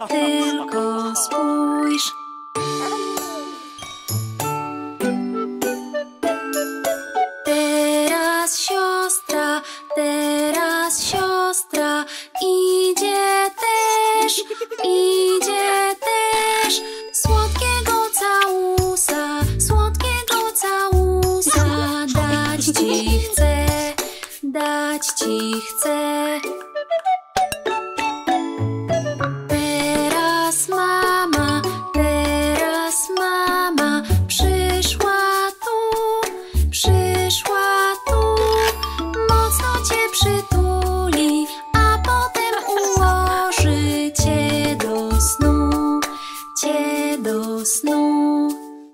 tylko spójrz. Teraz siostra idzie też. Słodkiego całusa dać ci chcę. Teraz mama przyszła tu, mocno cię przytuli, a potem ułoży cię do snu.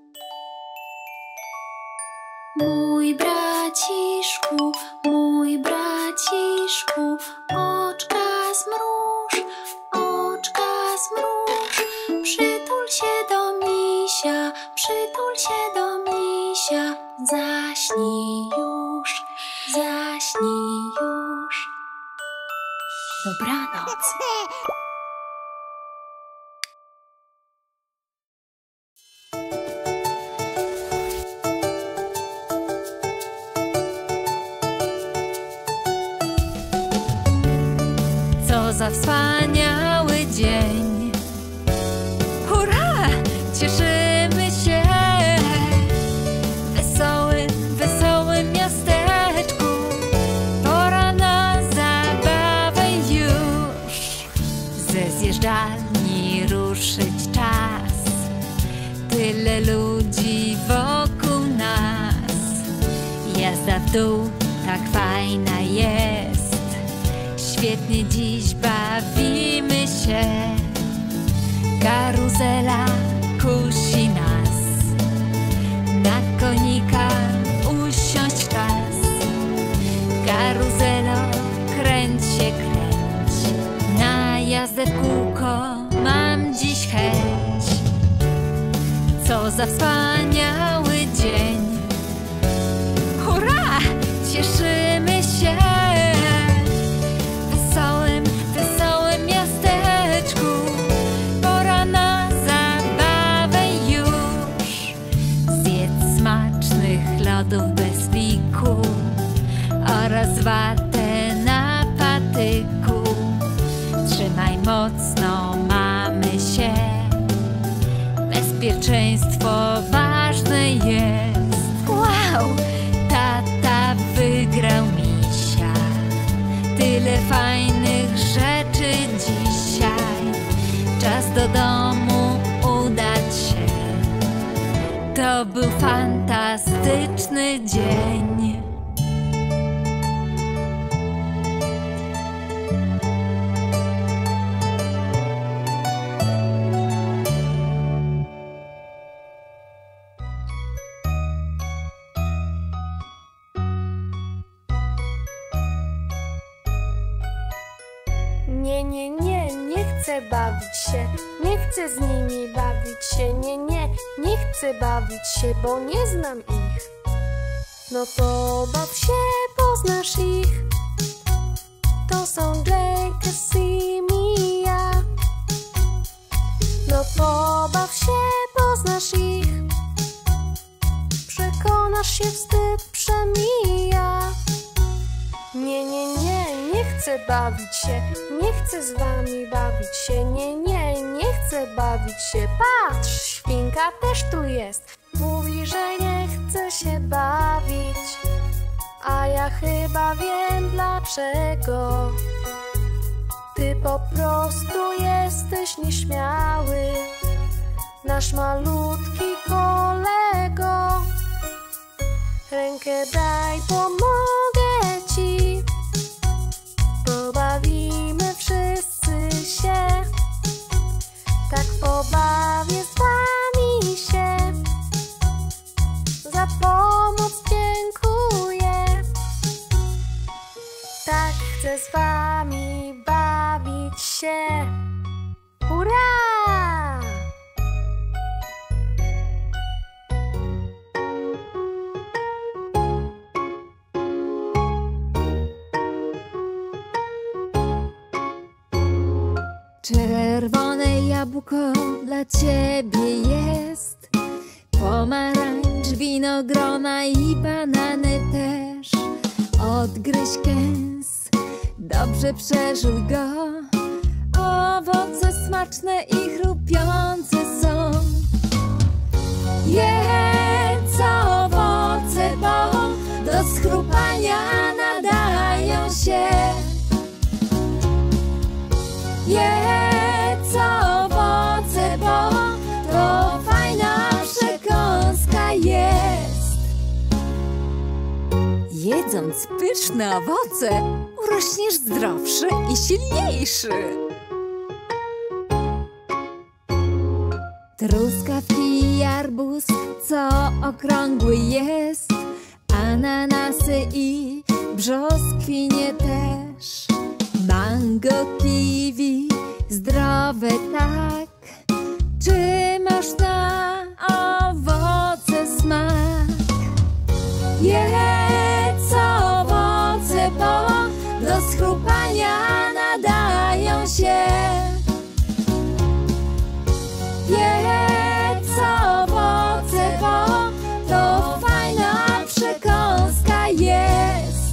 Mój braciszku, oczka zmruż, przytul się do misia, zaśnij już. Dobranoc. Co za wspaniały dzień! Hurra! Cieszymy się w wesołym miasteczku. Pora na zabawę już. Ze zjeżdżalni ruszyć czas. Tyle ludzi wokół nas. Jazda w dół tak fajna jest. Świetnie dziś bawimy się. Karuzela kusi nas. Na konika usiąść czas. Karuzelo, kręć się, kręć. Na jazdę w kółko mam dziś chęć. Co za wspaniały dzień! Hurra! Cieszymy się w wesołym miasteczku. Pora na zabawę już. Zjedz smacznych lodów bez liku oraz watę na patyku. Trzymaj mocno, mamy się. Bezpieczeństwo ważne jest. Wow! Tata wygrał misia. Tyle fajnych rzeczy dzisiaj. Czas do domu udać się. To był fantastyczny dzień. Nie chcę bawić się, nie chcę z nimi bawić się. Nie chcę bawić się, bo nie znam ich. No to baw się, poznasz ich. To są Jake, i Mia. No to baw się, poznasz ich. Przekonasz się, wstyd przemija. Nie chcę bawić się, nie chcę z wami bawić się. Nie chcę bawić się. Patrz, świnka też tu jest. Mówi, że nie chce się bawić, a ja chyba wiem dlaczego. Ty po prostu jesteś nieśmiały, nasz malutki kolego. Rękę daj, pomogę ci. Pobawimy wszyscy się. Tak pobawię z wami się. Za pomoc dziękuję. Tak chcę z wami bawić się. Hurra! Czerwone jabłko dla ciebie jest, pomarańcz, winogrona i banany też. Odgryź kęs, dobrze przeżuj go. Owoce smaczne i chrupiące są. Jedz owoce, bo do schrupania nadają się. Jedz owoce, bo to fajna przekąska jest. Jedząc pyszne owoce, urośniesz zdrowszy i silniejszy. Truskawki i arbuz, co okrągły jest, ananasy i brzoskwinie też. Mango, kiwi, zdrowe tak. Czy masz na owoce smak? Jedz owoce, bo do schrupania nadają się. Jedz owoce, bo to fajna przekąska jest.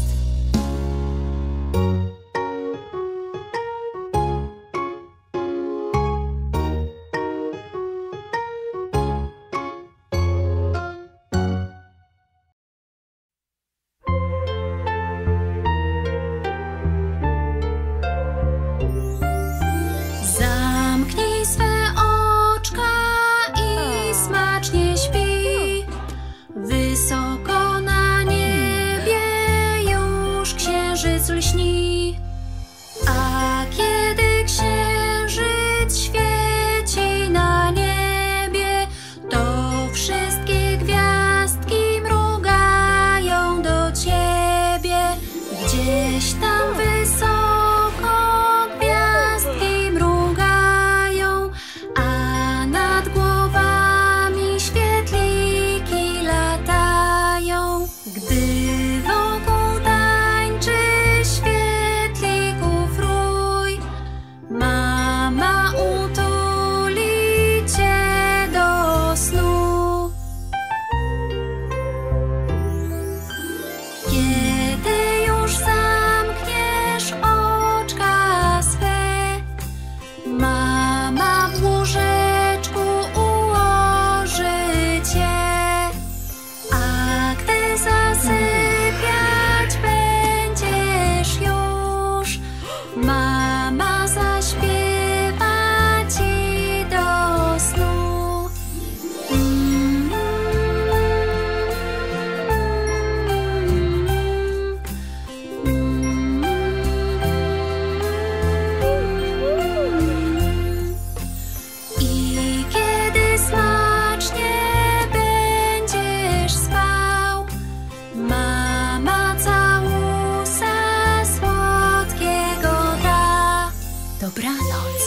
Zamknij swe oczka i smacznie śpi. Wysoko na niebie już księżyc lśni. A kiedy księżyc świeci na niebie, to wszystkie gwiazdki mrugają do ciebie. Gdzieś tam wysoko gwiazdki mrugają, a nad głowami świetliki latają. Gdy wokół tańczy świetlików rój, mama utuli cię do snu. Kiedy już zamkniesz oczka swe, mama w łóżeczku ułoży cię. A gdy zasypiać będziesz już, mama zaśpiewa ci do snu. I kiedy smacznie będziesz spał, mama całusa słodkiego da. Dobranoc.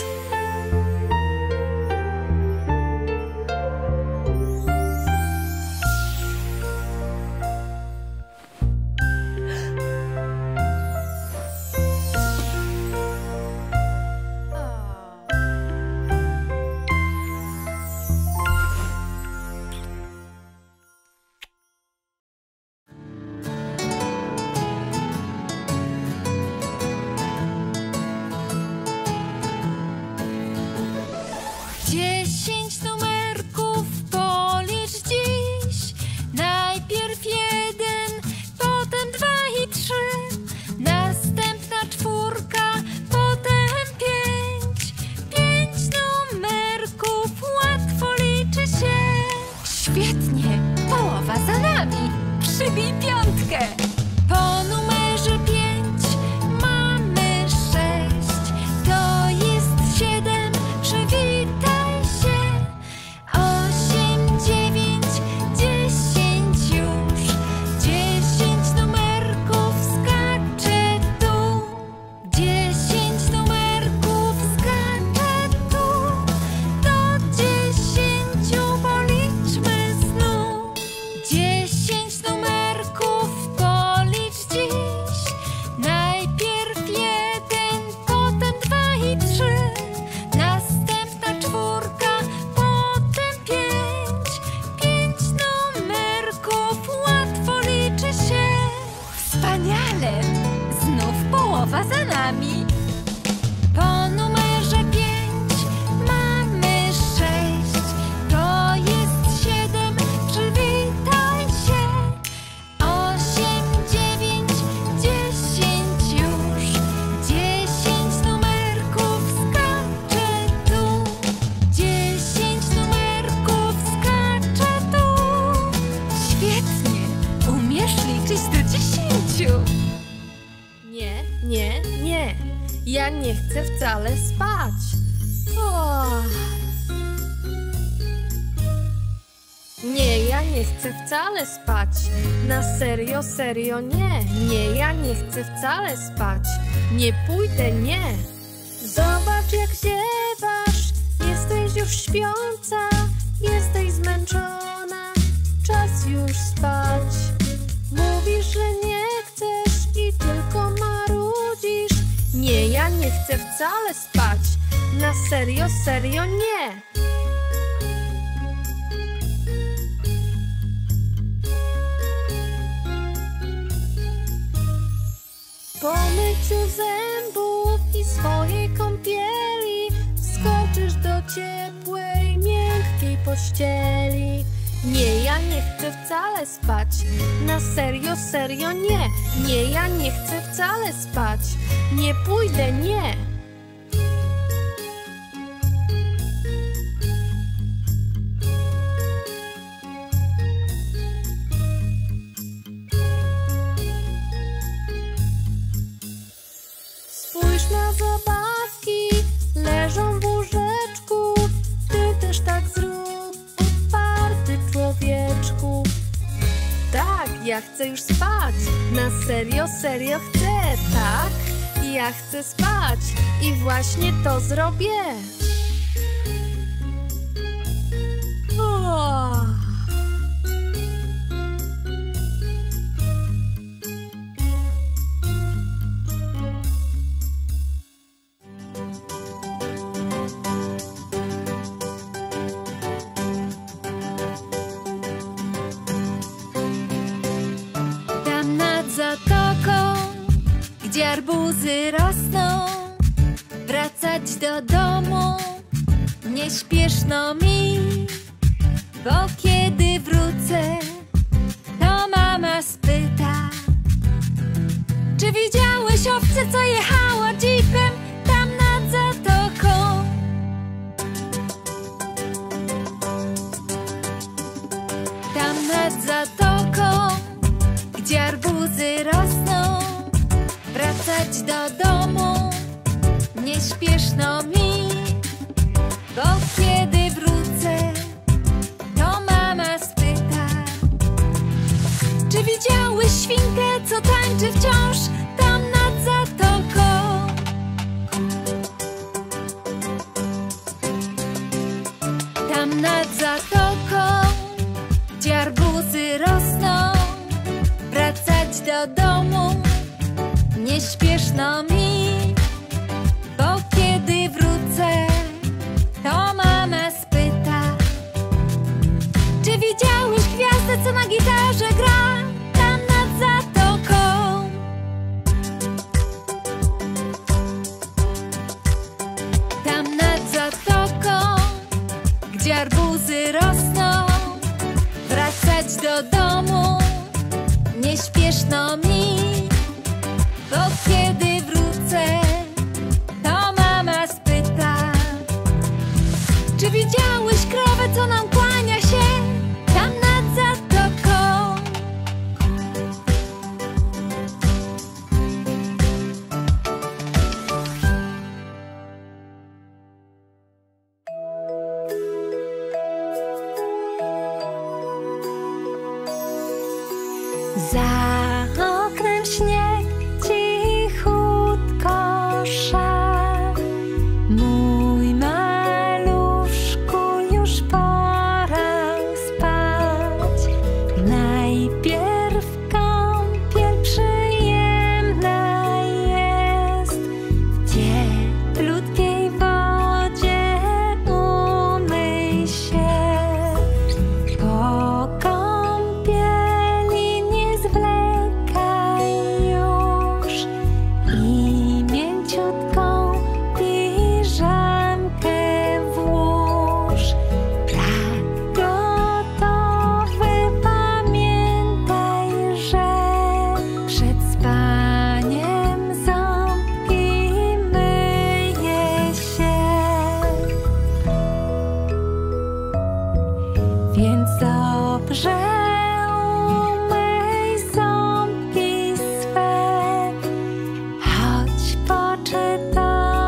Dziesięć numerków policz dziś. Najpierw 1, potem 2 i 3. Następna 4, potem 5. 5 numerków łatwo liczy się. Świetnie, połowa za nami. Przybij 5. Po numerze 5 mamy 6. To jest 7. Przywitaj się. 8, 9, 10 już. 10 numerków skacze tu. 10 numerków skacze tu. Do 10 policzmy znów. nie chcę wcale spać. Nie, ja nie chcę wcale spać. Na serio, serio nie. Nie, ja nie chcę wcale spać. Nie pójdę, nie. Zobacz, jak ziewasz. Jesteś już śpiąca. Jesteś zmęczona. Czas już spać. Mówisz, że nie chcesz i tylko marudzisz. Nie, ja nie chcę wcale spać. Na serio, serio nie. Po myciu zębów i swojej kąpieli wskoczysz do ciepłej, miękkiej pościeli. Nie, ja nie chcę wcale spać. Na serio, serio nie. Nie, ja nie chcę wcale spać. Nie pójdę, nie. Spójrz na zabawki, leżą w łóżeczku. Ty też tak zrób, uparty człowieczku. Tak, ja chcę już spać. Na serio, serio chcę, tak? Ja chcę spać i właśnie to zrobię. Tam nad zatoką, gdzie arbuzy rosną, wracać do domu nie śpieszno mi, bo kiedy wrócę, to mama spyta: czy widziałeś owcę, co jechała jeepem tam nad zatoką? Tam nad zatoką, gdzie arbuzy rosną, wracać do domu nie śpieszno mi, bo kiedy wrócę, to mama spyta: czy widziałeś świnkę, co tańczy wciąż tam nad zatoką? Tam nad zatoką, gdzie arbuzy rosną, wracać do domu nie śpieszno mi, bo kiedy wrócę, to mama spyta: czy widziałeś gwiazdę, co na gitarze gra tam nad zatoką? Tam nad zatoką, gdzie arbuzy rosną, wracać do domu nie śpieszno mi, bo kiedy wrócę, to mama spyta: czy widziałeś krowę, co nam kłania się tam nad zatoką? Za oknem śnieg cichutko sza. Mój maluszku, już pora spać. Najpierw kąpiel przyjemna jest, w cieplutkiej wodzie umyj się. Po kąpieli nie zwlekaj już i mięciutką piżamkę włóż. Tak gotowy pamiętaj, że przed spaniem ząbki myje się. Więc dobrze umyj ząbki swe, choć poczytamy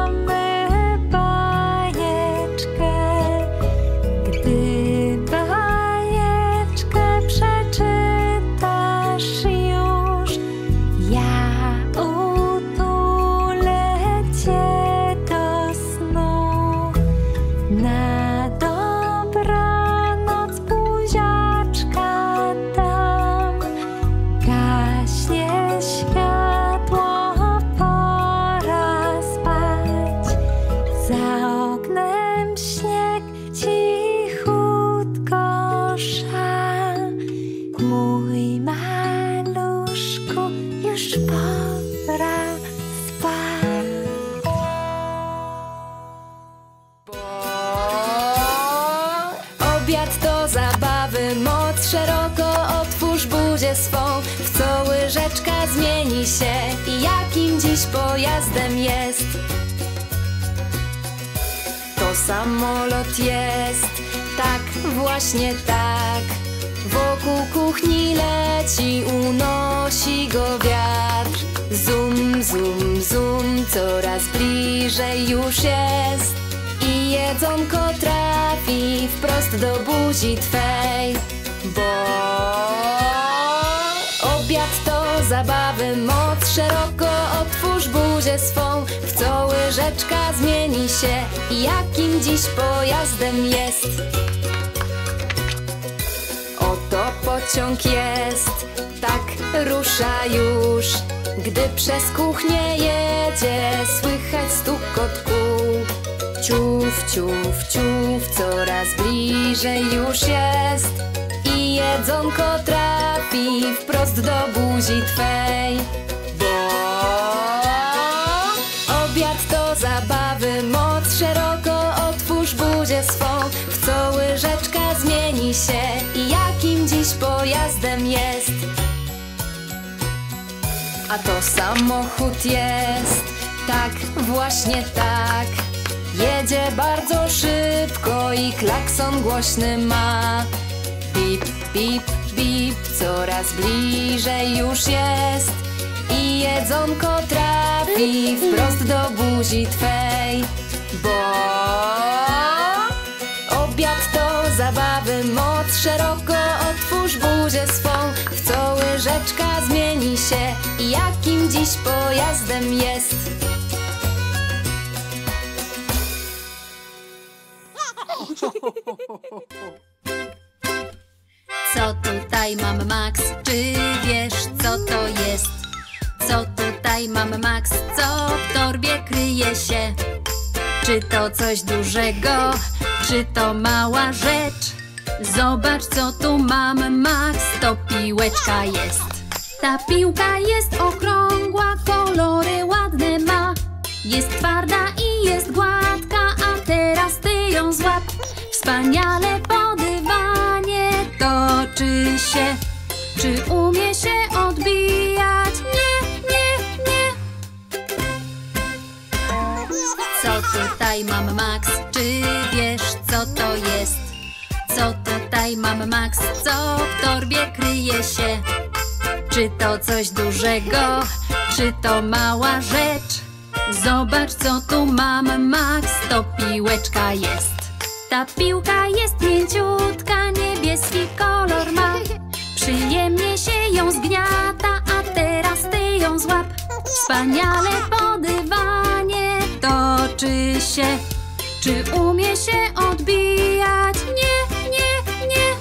pojazdem jest. To samolot jest, tak, właśnie tak. Wokół kuchni leci, unosi go wiatr. Zum, zum, zum, coraz bliżej już jest. I jedzonko trafi wprost do buzi twej. Bo obiad to zabawy, moc szeroko otwórz buzię swą. W co łyżeczka zmieni się, jakim dziś pojazdem jest. Oto pociąg jest, tak rusza już. Gdy przez kuchnię jedzie, słychać stukot kół. Ciuf, ciuf, ciuf, coraz bliżej już jest. I jedzonko trafi wprost do buzi twej. Bo obiad to zabawy, moc szeroko otwórz buzię swą. W co łyżeczka zmieni się i jakim dziś pojazdem jest. A to samochód jest, tak, właśnie tak. Jedzie bardzo szybko i klakson głośny ma. Bip, bip, bip, coraz bliżej już jest. I jedzonko trafi wprost do buzi twej. Bo obiad to zabawy, moc szeroko otwórz buzię swą. W co łyżeczka zmieni się i jakim dziś pojazdem jest. Co tutaj mam, Max? Czy wiesz, co to jest? Co tutaj mam, Max? Co w torbie kryje się? Czy to coś dużego? Czy to mała rzecz? Zobacz, co tu mam, Max. To piłeczka jest. Ta piłka jest okrągła, kolory ładne ma. Jest twarda i jest gładka, a teraz ty ją złap. Wspaniale po dywanie toczy się. Czy umie się odbijać? Nie, nie, nie. Co tutaj mam, Max? Czy wiesz, co to jest? Co tutaj mam, Max? Co w torbie kryje się? Czy to coś dużego? Czy to mała rzecz? Zobacz, co tu mam, Max. To piłeczka jest. Ta piłka jest mięciutka, niebieski kolor ma. Przyjemnie się ją zgniata, a teraz ty ją złap. Wspaniale po dywanie toczy się. Czy umie się odbijać? Nie, nie, nie.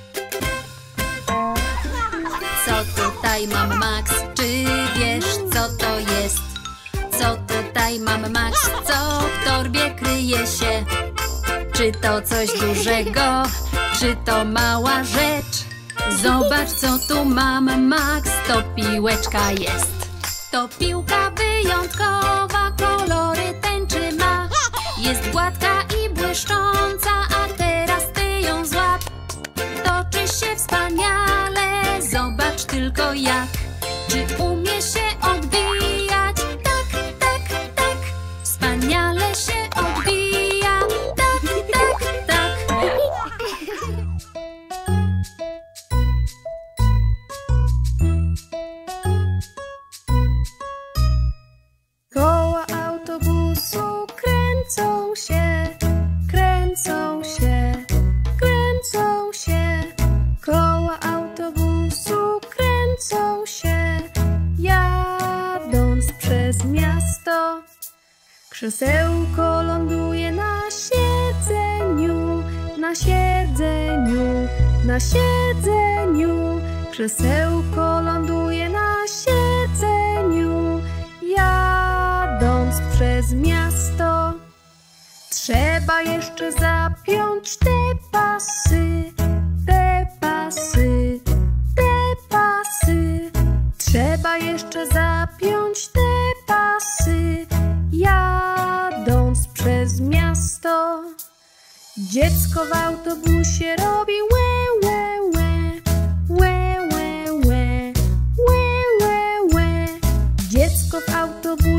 Co tutaj mam, Max? Czy wiesz, co to jest? Co tutaj mam, Max? Co w torbie kryje się? Czy to coś dużego? Czy to mała rzecz? Zobacz, co tu mam, Max. To piłeczka jest. To piłka wyjątkowa, kolory tęczy ma. Jest gładka i błyszcząca, a teraz ty ją złap. Toczy się wspaniale, zobacz tylko jak. Czy umie się odbijać? Tak, tak, tak. Wspaniale się odbija. Tak, tak, tak. Koła autobusu kręcą się, kręcą się, kręcą się. Koła autobusu kręcą się, jadąc przez miasto. Krzesełko ląduje na siedzeniu, na siedzeniu, na siedzeniu. Krzesełko ląduje na siedzeniu, jadąc przez miasto. Trzeba jeszcze zapiąć te pasy, te pasy, te pasy. Trzeba jeszcze zapiąć te pasy, jadąc przez miasto. Dziecko w autobusie robi łe, łe, łe, łe, łe, łe, łe, łe, łe. Dziecko w autobusie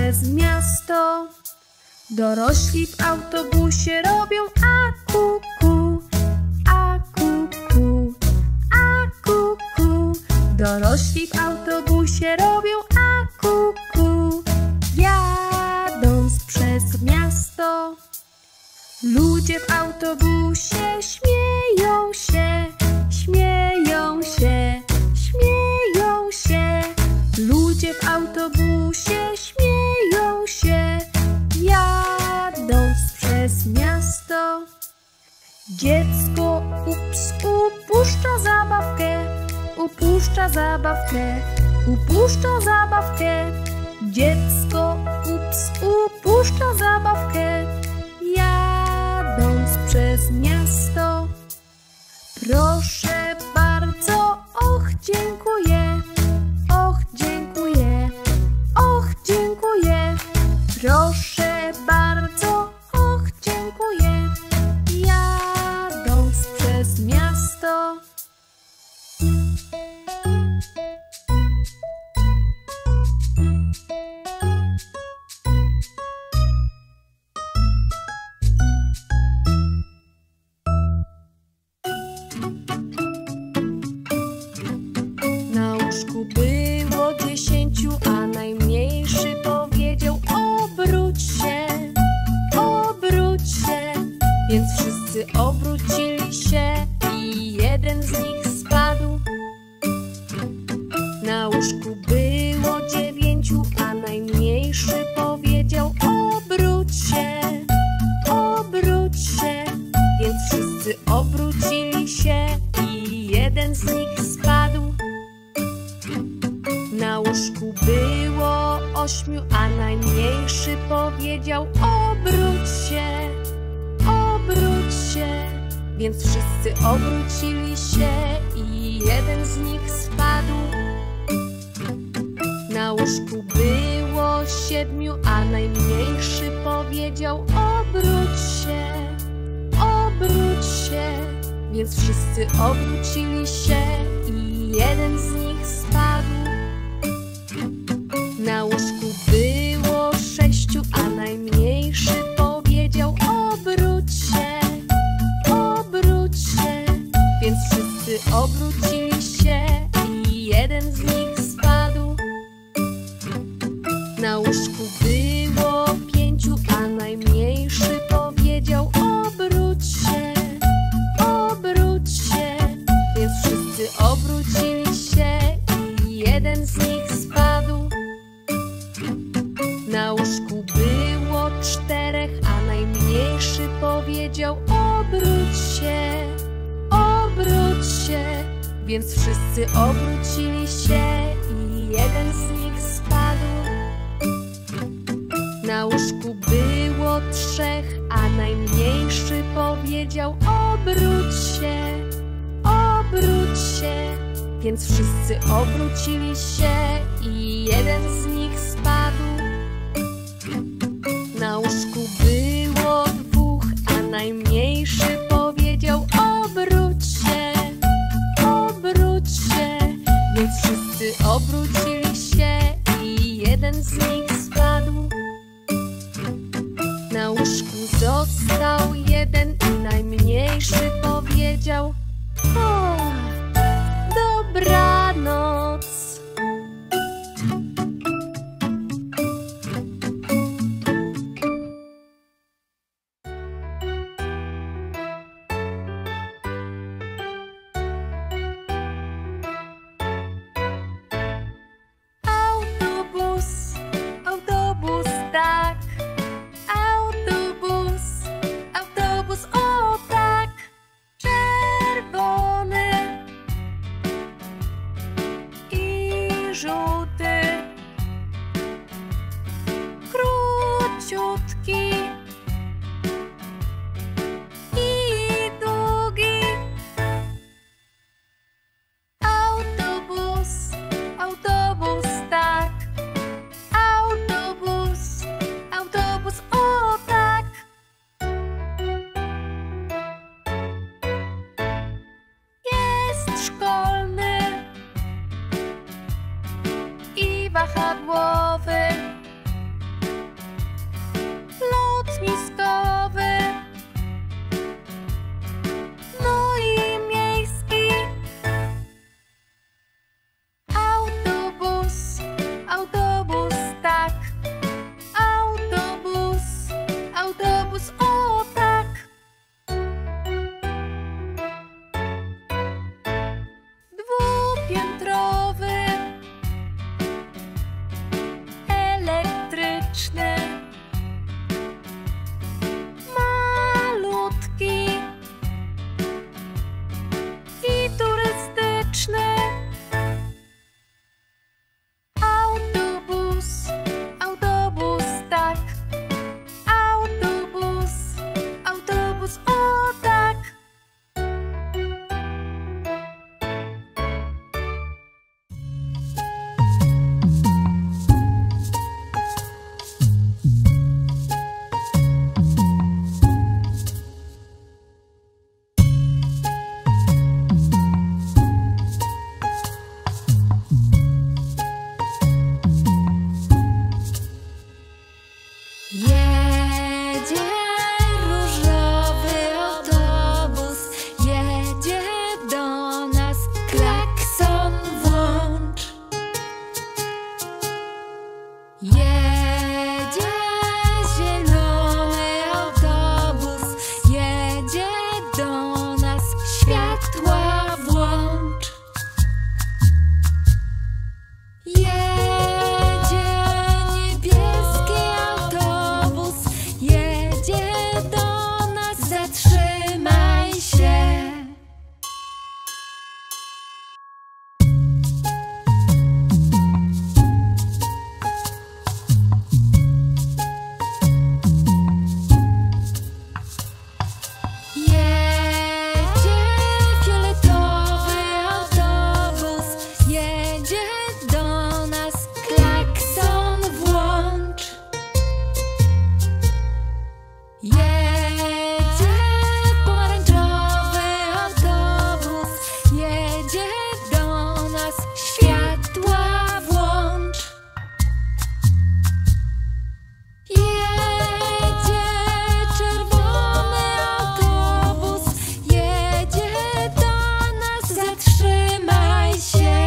przez miasto. Dorośli w autobusie robią a kuku, a kuku, a kuku. Dorośli w autobusie robią a kuku, jadąc przez miasto. Ludzie w autobusie śmieją się, śmieją się, śmieją się. Ludzie w autobusie śmieją się, jadąc przez miasto. Dziecko ups upuszcza zabawkę, upuszcza zabawkę, upuszcza zabawkę. Dziecko ups upuszcza zabawkę, jadąc przez miasto. Proszę bardzo, och dziękuję, och dziękuję, och dziękuję. Proszę bardzo, och dziękuję, jadąc przez miasto. Na łóżku było 10, a najmniejszy powiedział obróć się, obróć się. Więc wszyscy obrócili się i jeden z nich spadł. Na łóżku było 9, a najmniejszy powiedział obróć się, obróć się. Więc wszyscy obrócili się i jeden z nich spadł. Na łóżku było 8, a najmniejszy powiedział obróć się, obróć się. Więc wszyscy obrócili się i jeden z nich spadł. Na łóżku było 7, a najmniejszy powiedział obróć się, obróć się. Więc wszyscy obrócili się i jeden z nich spadł. Na łóżku było 6, a najmniejszy powiedział obróć się, obróć się. Więc wszyscy obrócili się i jeden z nich spadł. Na łóżku było 5, a najmniejszy powiedział obróć się, obróć się. Więc wszyscy obrócili się i jeden z nich spadł. Na łóżku było 4, a najmniejszy powiedział obróć się, obróć się. Więc wszyscy obrócili się i jeden z nich spadł. Na łóżku było 3, a najmniejszy powiedział obróć się, obróć się. Więc wszyscy obrócili się i jeden z nich spadł. Na łóżku było 2, a najmniejszy powiedział obróć się, obróć się. Więc wszyscy obrócili się i jeden z nich spadł. Na łóżku został 1 i najmniejszy powiedział o, dobranoc. Autobus, tak. Autobus, o tak. Czerwony i żółty, króciutki i długi. Autobus, tak. Autobus, o tak. Jest szkolny i wahadłowy, Jedzie różowy autobus, jedzie do nas, klakson włącz. Jedzie zielony autobus, jedzie do nas, światła włącz. Jedzie niebieski autobus, jedzie do nas, zatrzymaj się. Jedzie fioletowy autobus, jedzie do nas, klakson włącz. Jedzie pomarańczowy autobus, jedzie do nas, światła włącz. Jedzie czerwony autobus, jedzie do nas, zatrzymaj się.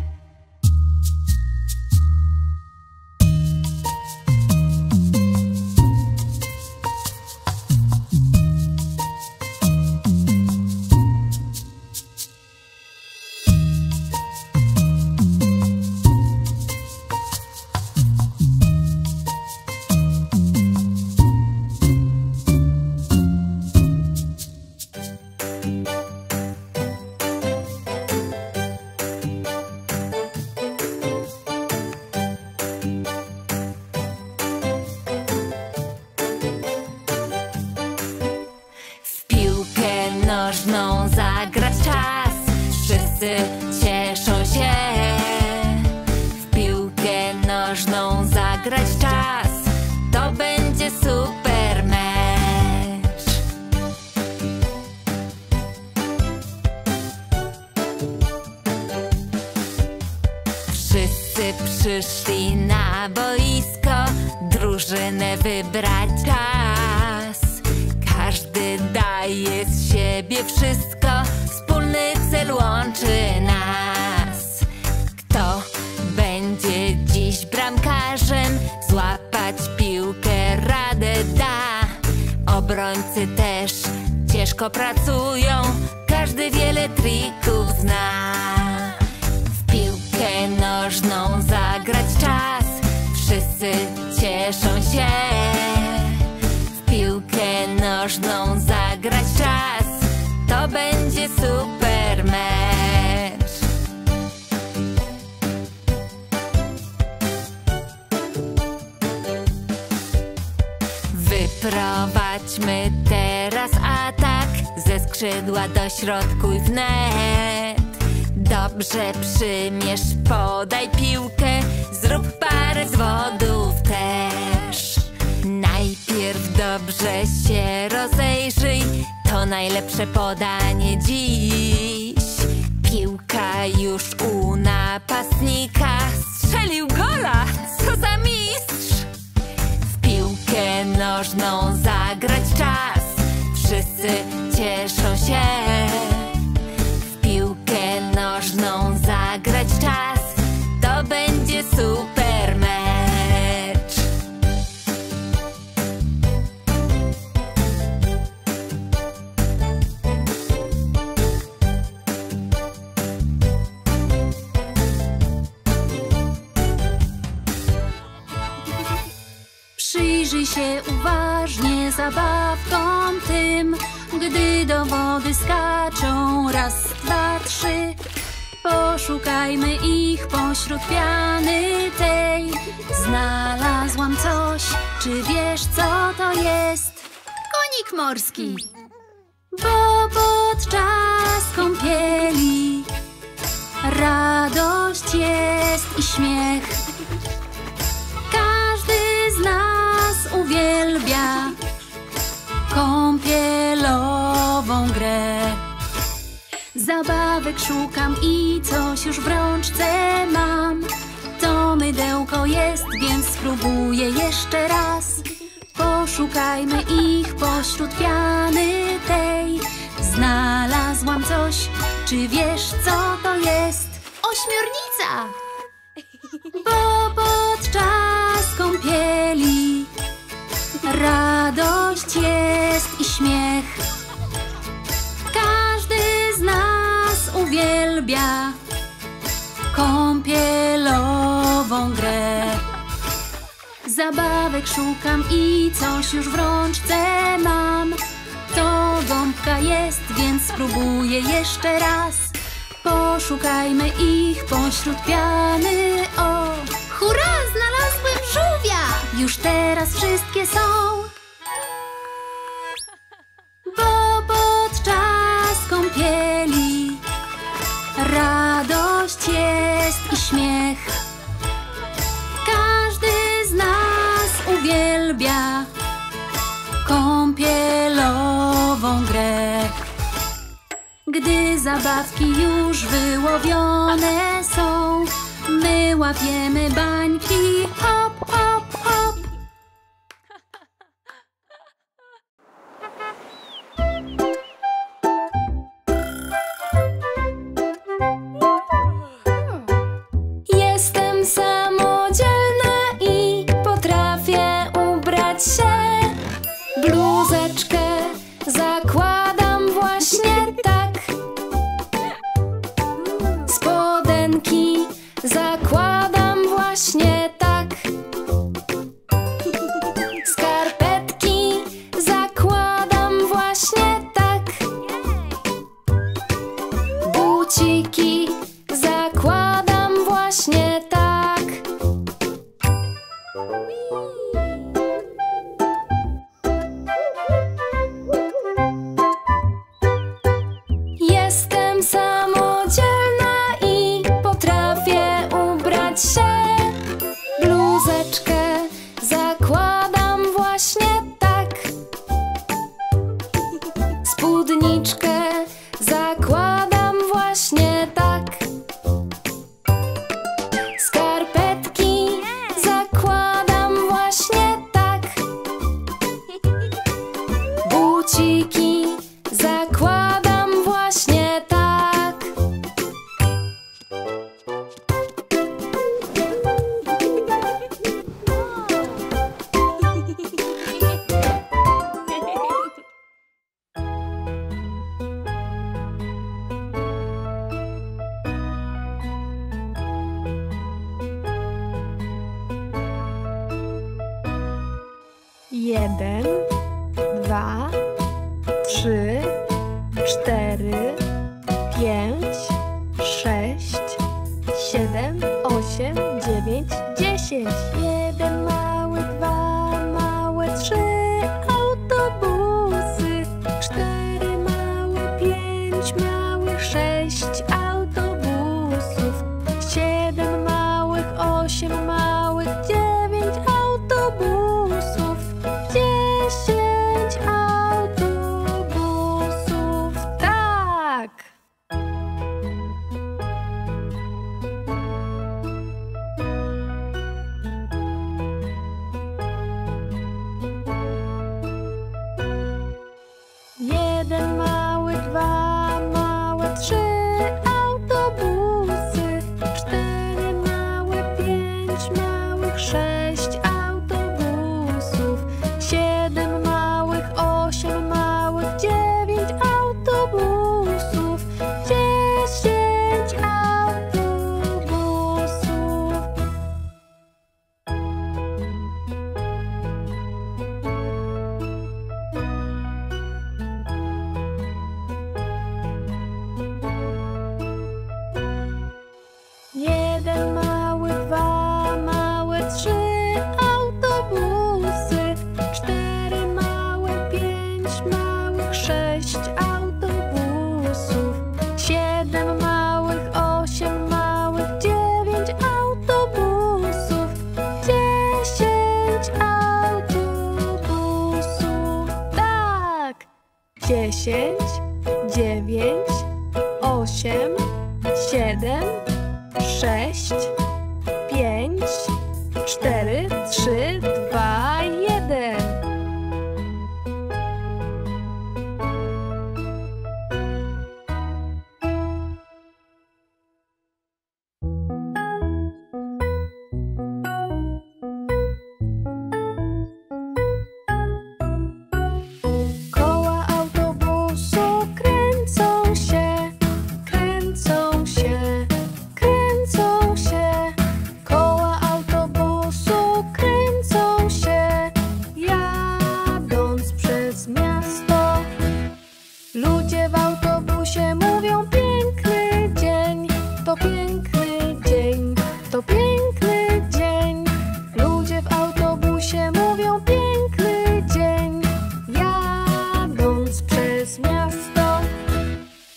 W piłkę nożną zagrać czas, wszyscy cieszą się. W piłkę nożną zagrać czas, to będzie super mecz. Wszyscy przyszli na boisko, drużynę wybrać czas. Każdy daje z siebie wszystko, wspólny cel łączy nas. Kto będzie dziś bramkarzem, złapać piłkę radę da. Obrońcy też ciężko pracują, każdy wiele trików zna. W piłkę nożną zagrać czas, wszyscy cieszą się. W piłkę nożną zagrać czas, to będzie super mecz. Wyprowadźmy teraz atak, ze skrzydła dośrodkuj wnet. Dobrze przymierz, podaj piłkę, zrób parę zwodów też. Najpierw dobrze się rozejrzyj, to najlepsze podanie dziś. Piłka już u napastnika, strzelił gola, co za mistrz! W piłkę nożną zagrać czas, wszyscy cieszą się. W piłkę nożną zagrać czas, to będzie super mecz. Przyjrzyj się uważnie zabawkom tym, gdy do wody skaczą. Raz, dwa, trzy. Poszukajmy ich pośród piany tej. Znalazłam coś, czy wiesz co to jest? Konik morski. Bo podczas kąpieli radość jest i śmiech. Każdy z nas uwielbia kąpielową grę. Zabawek szukam i coś już w rączce mam. To mydełko jest, więc spróbuję jeszcze raz. Poszukajmy ich pośród piany tej. Znalazłam coś, czy wiesz, co to jest? Ośmiornica! Bo podczas kąpieli radość jest i śmiech. Każdy z nas uwielbia kąpielową grę. Zabawek szukam i coś już w rączce mam. To gąbka jest, więc spróbuję jeszcze raz. Poszukajmy ich pośród piany, o! Hurra, znalazłem żółwia! Już teraz wszystkie są. Bo podczas kąpieli radość jest i śmiech. Każdy z nas uwielbia kąpielową grę. Gdy zabawki już wyłowione są, my łapiemy bańki, hop, hop, hop. Jestem samodzielna i potrafię ubrać się. Bluzeczkę zakładam właśnie tak. Spodenki zakładam właśnie tak. Skarpetki zakładam właśnie tak. Buciki zakładam właśnie tak. Jestem samodzielna i potrafię ubrać się. Bluzeczkę zakładam właśnie tak. Spódniczkę zakładam właśnie tak. Skarpetki zakładam właśnie tak. Buciki zakładam właśnie tak. Jeden, dwa, trzy, cztery, pięć, sześć, siedem, osiem, dziewięć, 10. Jeden mały, dwa małe, trzy autobusy, 4 małe, 5 małych, 6 autobusów, 7 małych, 8 małych, 9 autobusów, 10 autobusów, tak! Jeden mały, 2 małe, 3 autobusy, 4 małe, 5 małych, 6 autobusów, 7 małych, 8 małych, 9 autobusów, 10 autobusów. Jeden mały, 2 małe, 3 autobusy, 4 małe, 5 małych, 6 autobusów, 7 małych, 8 małych, 9 autobusów, 10 autobusów, tak! 10, 9, 8, 7, 6, 5, 4, 3, 2, 1.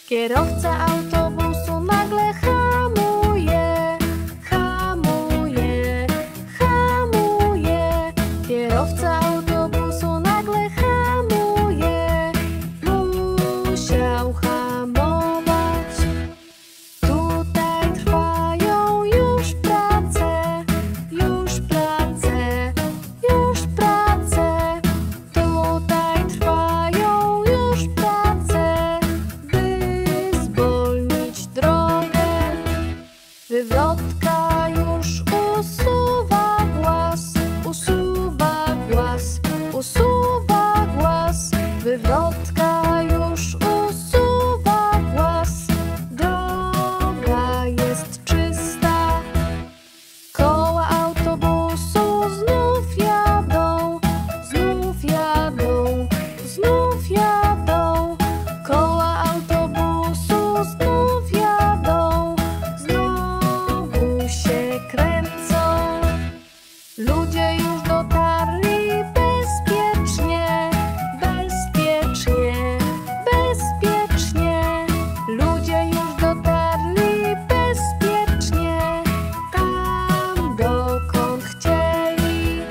Kierowca autobusu nagle hamuje, hamuje, hamuje. Kierowca autobusu nagle hamuje, musiał hamować. Tutaj trwają już prace, już prace, już prace. Tutaj trwają już prace, by zwolnić drogę. Wywrotka już usuwa głaz, usuwa głaz, usuwa głaz. Wywrotka już usuwa głaz. Droga jest czysta. Koła autobusu znów jadą, znów jadą, znów jadą. Koła autobusu znów jadą, znowu się kręcą. Ludzie już dotarli bezpiecznie, bezpiecznie, bezpiecznie. Ludzie już dotarli bezpiecznie, tam dokąd chcieli.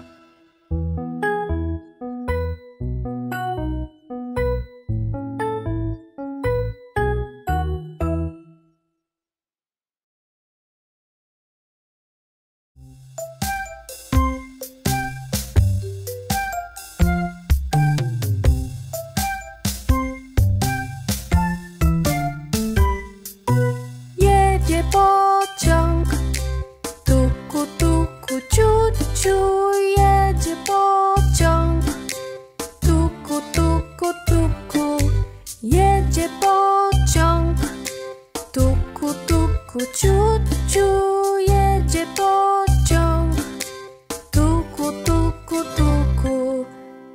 Jedzie pociąg, tuku, tuku, ciu, ciu. Jedzie pociąg, tuku, tuku, tuku. Jedzie pociąg, tuku, tuku, ciu, ciu. Jedzie pociąg, tuku, tuku, tuku.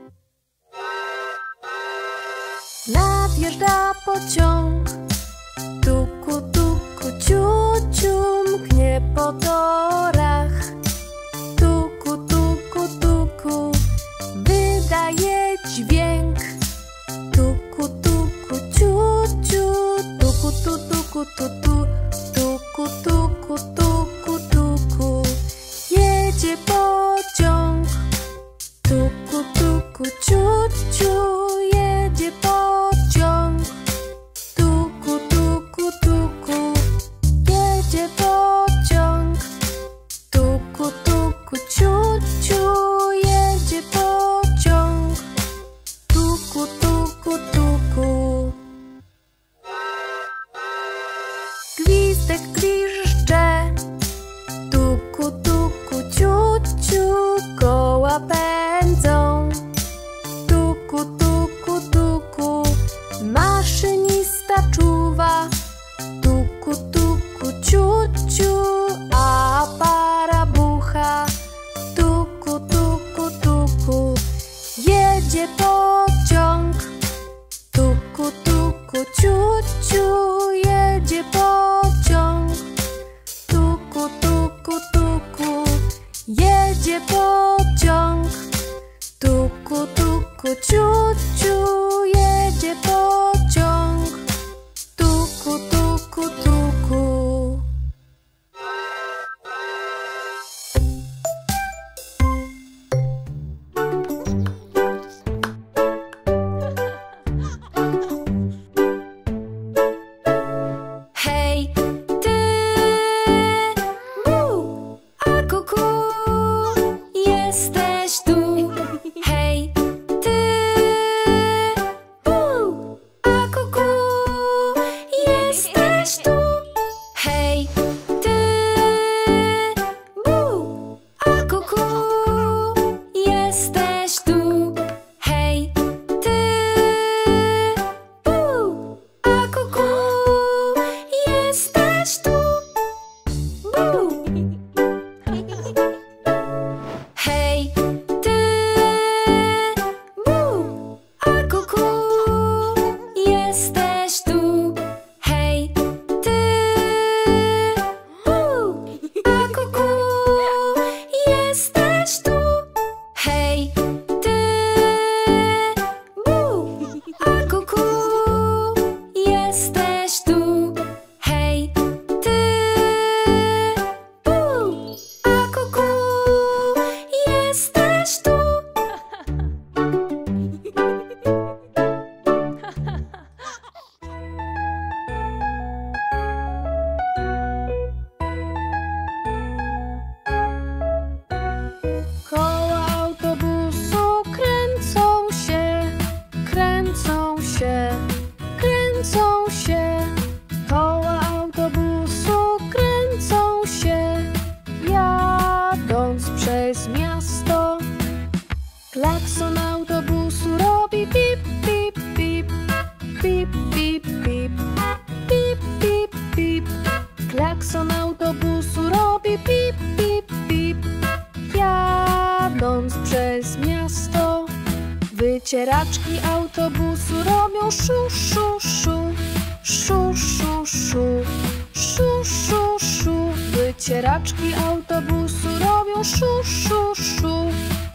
Nadjeżdża pociąg, tuku, tuku, ciu, ciu. Mknie po torach, tuku, tuku, tuku. Wydaje dźwięk, tuku, tuku, ciu, ciu. Tuku, tu, tuku, tu, tu. Tuku, tuku, tuku, tuku. Jedzie pociąg, tuku, tuku, ciu, ciu. Jedzie pociąg, tuku, tuku, tuku. Jedzie pociąg, tuku, tuku, ciu, ciu. Jedzie pociąg, tuku, tuku, tuku. Gwizdek gwiżdże, tuku, tuku, ciu, ciu. Koła pędzą, tuku, tuku, tuku. Maszynista czuwa, tuku, tuku, ciu, ciu. A para bucha, tuku, tuku, tuku. Jedzie pociąg, tuku, tuku, ciu, ciu. Jedzie pociąg, tuku, tuku, tuku. Jedzie pociąg, tuku, tuku, ciu, ciu. Jedzie pociąg, tuku, tuku, tuku. Hej, ty, a kuku, jesteś tu. Hej, ty, Klakson autobusu robi pip, pip, pip, pip, pip, pip, pip, pip, pip. Klakson autobusu robi pip, pip, pip. Jadąc przez miasto, wycieraczki autobusu robią szu, szu, szu, szu, szu, szu, szu, szu, szu. Wycieraczki autobusu robią szu, szu, szu.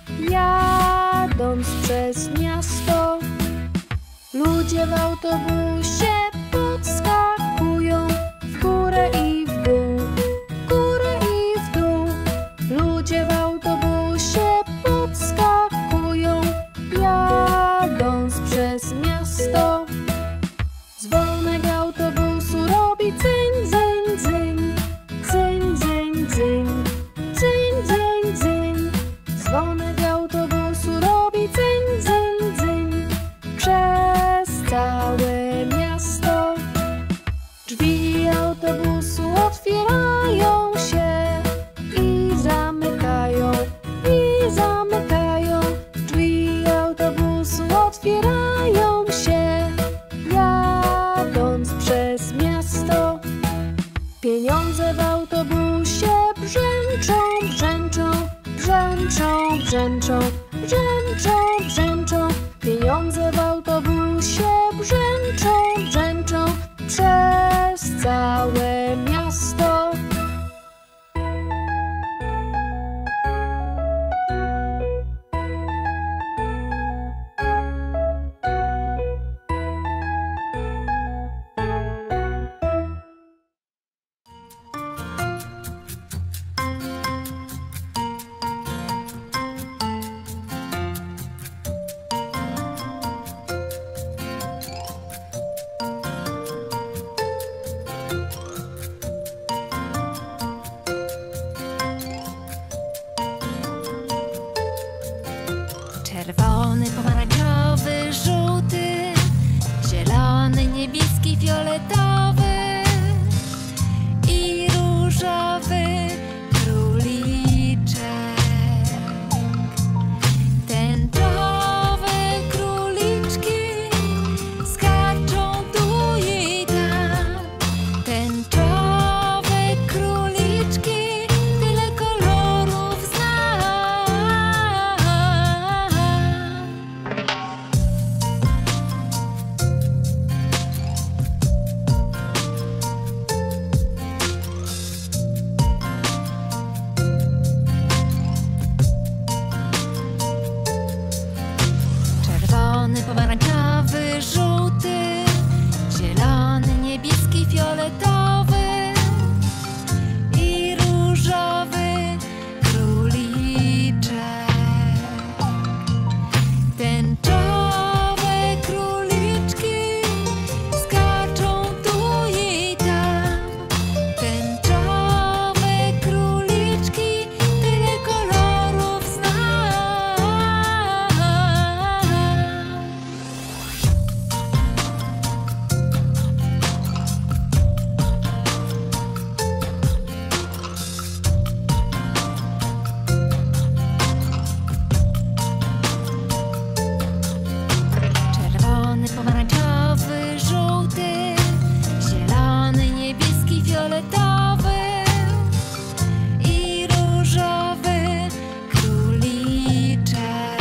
Jadąc przez miasto, ludzie w autobusie podskakują w górę i w dół, w górę i w dół. Ludzie w autobusie podskakują, jadąc przez miasto. Dzwonek autobusu robi dzyń, dzyń, dzyń, dzyń, dzyń, dzyń, dzyń, dzyń, dzyń. Dzwonek autobusu robi dzyń, dzyń, dzyń przez całe miasto. Drzwi autobusu otwierają się i zamykają, i zamykają. Drzwi autobusu otwierają się, jadąc przez miasto. Pieniądze w autobusie brzęczą, brzęczą, brzęczą, brzęczą, brzęczą, brzęczą. Pieniądze w autobusie brzęczą, brzęczą przez całe miasto. Czerwony, pomarańczowy, żółty, zielony, niebieski, fioletowy i różowy króliczek. Tęczowe króliczki skaczą tu i tam. Tęczowe króliczki, tyle kolorów znam. Czerwony, pomarańczowy, żółty, zielony, niebieski, fioletowy i różowy króliczek. Tęczowe króliczki skaczą tu i tam. Tęczowe króliczki, tyle kolorów znam. Czerwony, pomarańczowy, żółty, zielony, niebieski, fioletowy i różowy króliczek.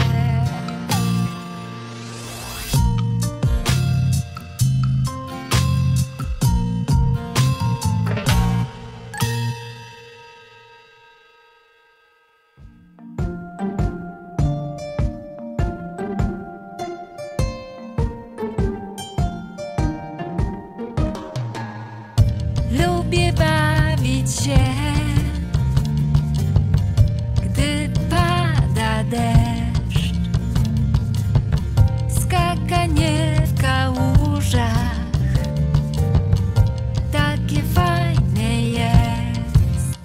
Lubię bawić się, gdy pada deszcz. Skakanie w kałużach takie fajne jest.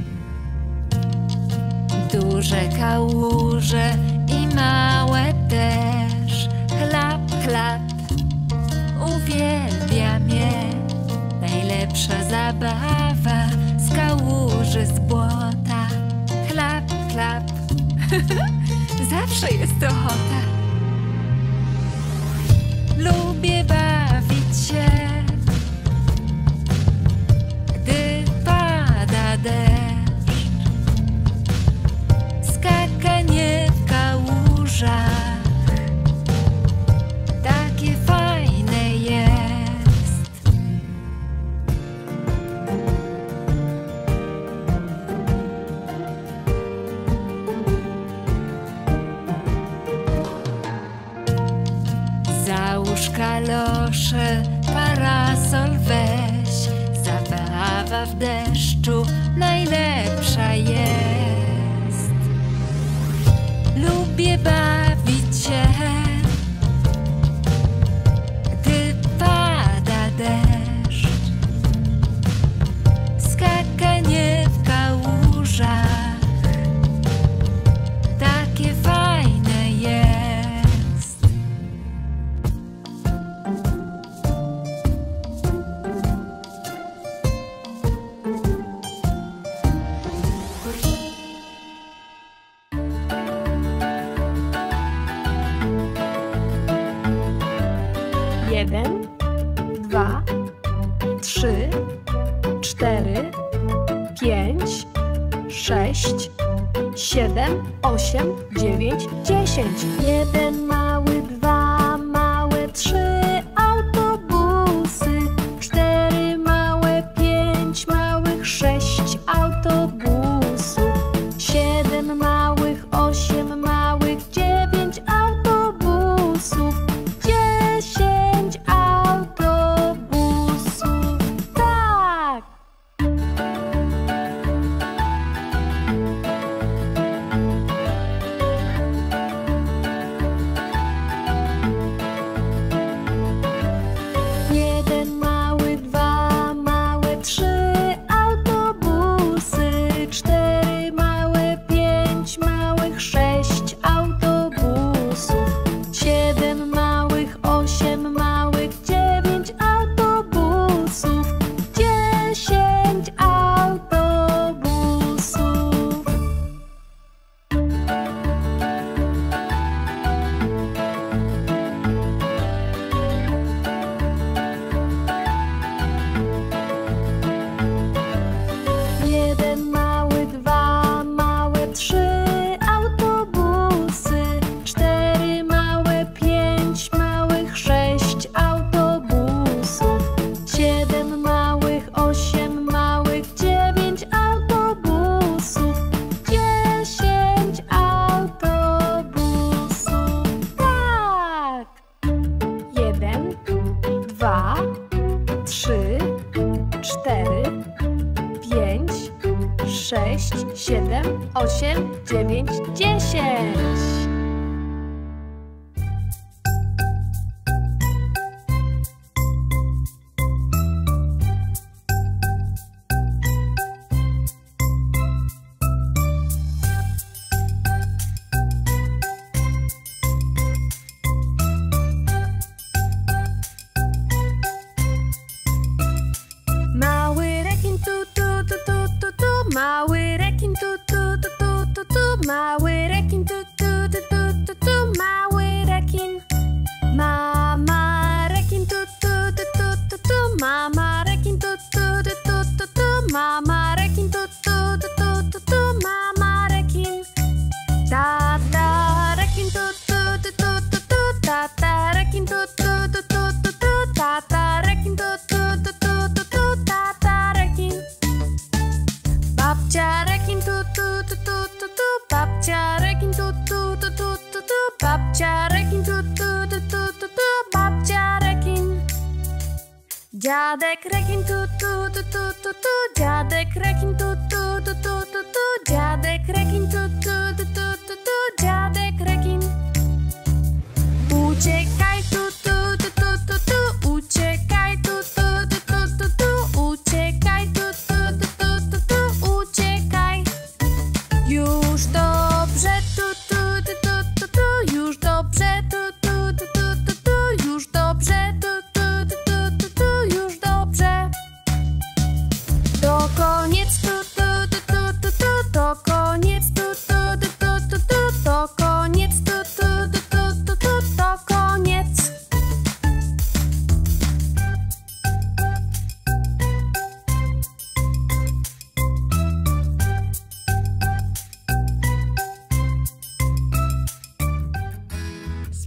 Duże kałuże i małe też. Chlap, chlap, uwielbiam je. Najlepsza zabawa z kałuży z błota. Chlap, chlap. Zawsze zawsze jest ochota. Lubię bawić się, gdy pada deszcz. Skakanie w kałużach takie fajne jest. Załóż kalosze, parasol weź, zabawa w deszczu najlepsza jest. Lubię bawić się, gdy pada deszcz. Skakanie w kałużach takie fajne jest. Jeden, dwa, trzy, cztery, pięć, sześć, siedem, osiem, dziewięć, 10. Jeden mały, dwa małe, trzy autobusy, cztery małe, pięć małych, sześć autobusów, siedem małych, osiem małych, 9 autobusów, 10 autobusów. Tak! Jeden mały, dwa małe, trzy autobusy, cztery małe, pięć małych, sześć autobusów, siedem małych, osiem małych, 9 autobusów, 10 autobusów. Jeden mały, dwa małe, trzy autobusy, cztery małe, pięć małych, sześć autobusów, siedem małych, osiem małych, 9 autobusów, 10 autobusów. Tak! Jeden, dwa, trzy, cztery, pięć, sześć, siedem, osiem, dziewięć, 10. Mały rekin tu, tu, tu, tu, tu, tu. Mały rekin tu, tu, tu, tu, tu, tu. Mały rekin tu, tu, tu, tu, tu, tu. Mały rekin. Mama rekin tu, tu, tu, tu, tu, tu. Mama rekin tu, tu, tu, tu, tu, tu. Mama rekin tu, tu, tu, tu, tu, tu. Mama rekin. Tata rekin tu, tu, tu, tu, tu, tu. Tata rekin tu, tu, tu, tu, tu, tu. Tata rekin tu, tu, tu, tu, tu, tu. Tata rekin. Babcia rekin tu, tu, tu, tu, tu, tu. Babcia rekin tu, tu, tu, tu, tu, tu. Babcia rekin tu, tu, tu, tu, tu, tu. Babcia rekin. Dziadek rekin tu, tu, tu, tu, tu, tu. Dziadek rekin tu, tu, tu, tu, tu, tu. Dziadek rekin tu, tu, tu, tu, tu, tu. Dziadek rekin. Uciekaj tu, tu, tu, tu, tu, tu. Uciekaj tu, tu, tu, tu, tu, tu. Uciekaj tu, tu, tu, tu, tu, tu. Uciekaj. Już dobrze tu, tu, tu, tu, tu, tu. Już dobrze tu, tu, tu, tu, tu, tu. Już dobrze tu, tu, tu, tu, tu, tu. Już dobrze. To koniec tu, tu, tu, tu, tu, tu. To koniec tu,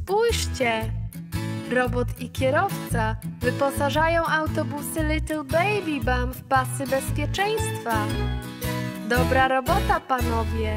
Spójrzcie! Robot i kierowca wyposażają autobusy Little Baby Bum w pasy bezpieczeństwa. Dobra robota, panowie!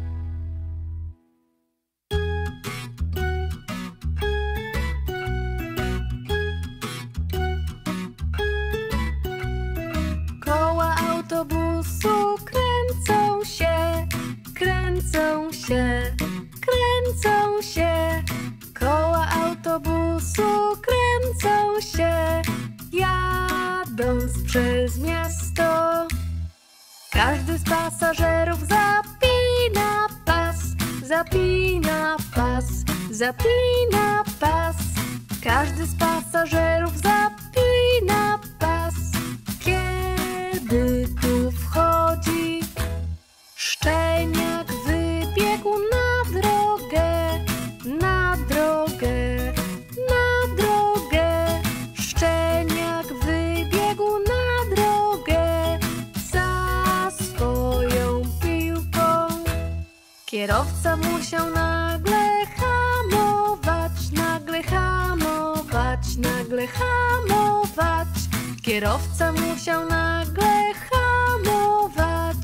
Koła autobusu kręcą się, kręcą się, kręcą się. Koła autobusu kręcą się, jadąc przez miasto. Każdy z pasażerów zapina pas, zapina pas, zapina pas. Każdy z pasażerów zapina pas. Kiedy tu wchodzi, szczeniak wybiegł na drogę, na drogę, na drogę. Szczeniak wybiegł na drogę za swoją piłką. Kierowca musiał nagle hamować, nagle hamować, nagle hamować. Kierowca musiał nagle hamować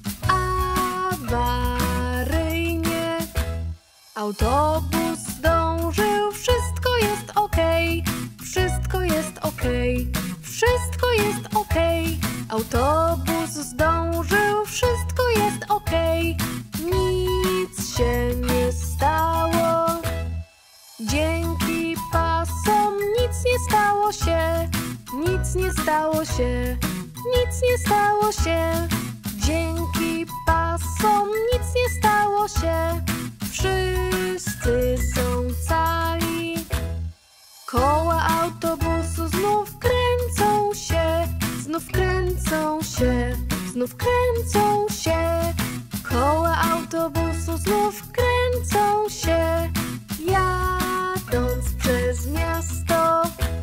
awaryjnie. Autobus zdążył, wszystko jest okej, wszystko jest okej, wszystko jest okej. Autobus zdążył, wszystko jest okej, nic się nie stało. Dzięki pasom nic nie stało się, nic nie stało się, nic nie stało się. Dzięki pasom nic nie stało się, wszyscy są cali. Koła autobusu znów kręcą się, znów kręcą się, znów kręcą się. Koła autobusu znów kręcą się, jadąc przez miasto.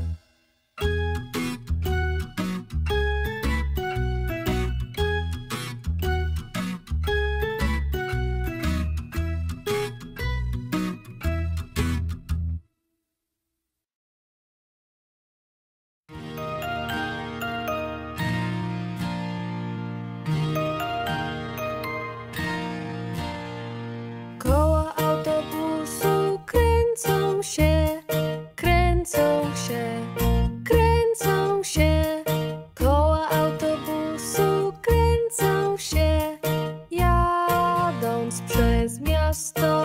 Koła autobusu kręcą się, kręcą się, kręcą się. Koła autobusu kręcą się, jadąc przez miasto.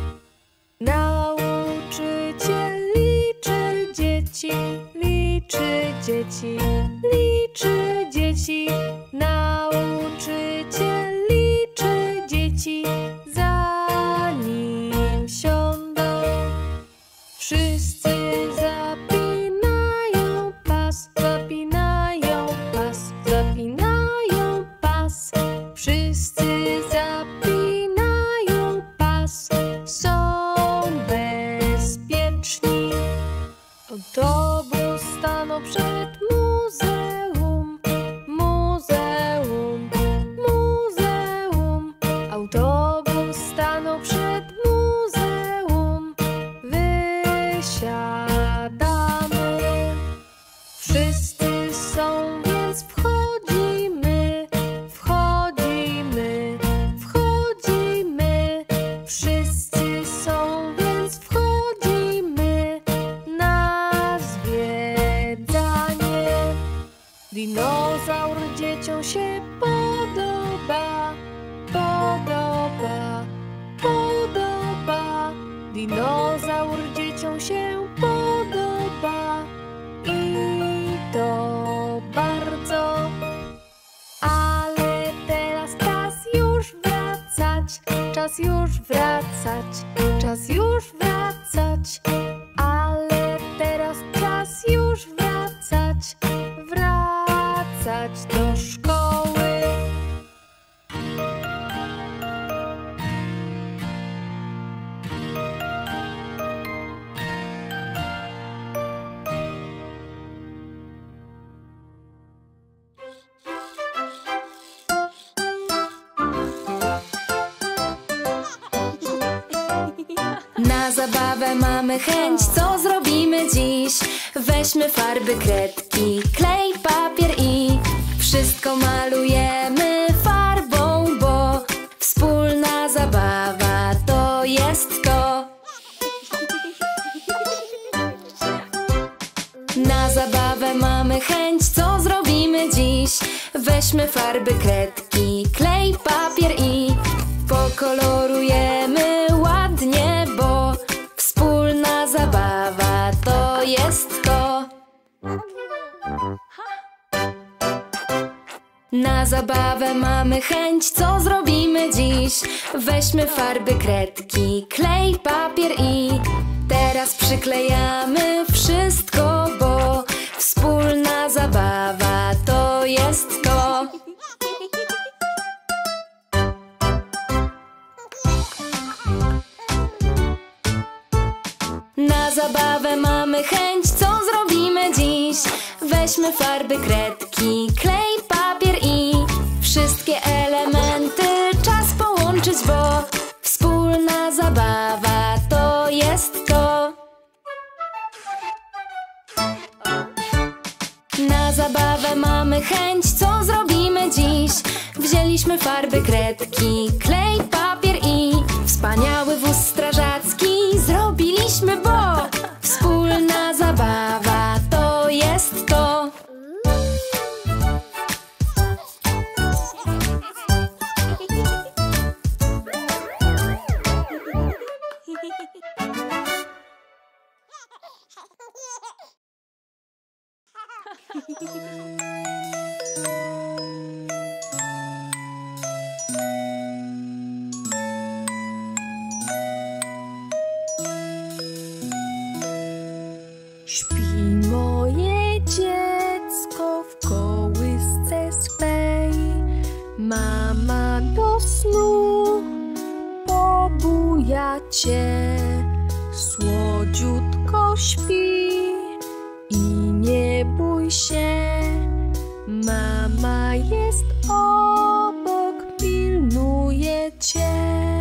Nauczyciel liczy dzieci, liczy dzieci, liczy dzieci. Nauczyciel liczy dzieci, zanim siądą. Wszyscy zapinają pas, zapinają pas, zapinają pas. Wszyscy zapinają pas, są bezpieczni. Autobus stanął przed muzeum, muzeum, muzeum. Autobus stanął przed muzeum, wysiadamy. Wszyscy są, więc wchodzimy, wchodzimy, wchodzimy. Wszyscy są, więc wchodzimy na zwiedzanie. Dinozaur dzieciom się podoba, podoba, podoba. Dinozaur dzieciom się podoba i to bardzo. Ale teraz czas już wracać, czas już wracać, czas już wracać. Ale teraz czas już wracać, wracać do szkoły. Na zabawę mamy chęć, co zrobimy dziś? Weźmy farby, kredki, klej, papier i wszystko malujemy farbą, bo wspólna zabawa to jest to. Na zabawę mamy chęć, co zrobimy dziś? Weźmy farby, kredki, klej, papier i pokolorujemy ładnie, bo wspólna zabawa to jest to. Na zabawę mamy chęć, co zrobimy dziś? Weźmy farby, kredki, klej, papier i teraz przyklejamy wszystko, bo wspólna zabawa to jest to. Na zabawę mamy chęć, co zrobimy dziś? Weźmy farby, kredki, klej, papier i wszystkie elementy czas połączyć, bo wspólna zabawa to jest to. Na zabawę mamy chęć, co zrobimy dziś? Wzięliśmy farby, kredki, klej, papier i wspaniały wóz strażacki zrobiliśmy, bo wspólna zabawa to jest to. Śpi moje dziecko w kołysce swej, mama do snu pobuja cię. Słodziutko śpi i nie bój się, mama jest obok, pilnuje cię.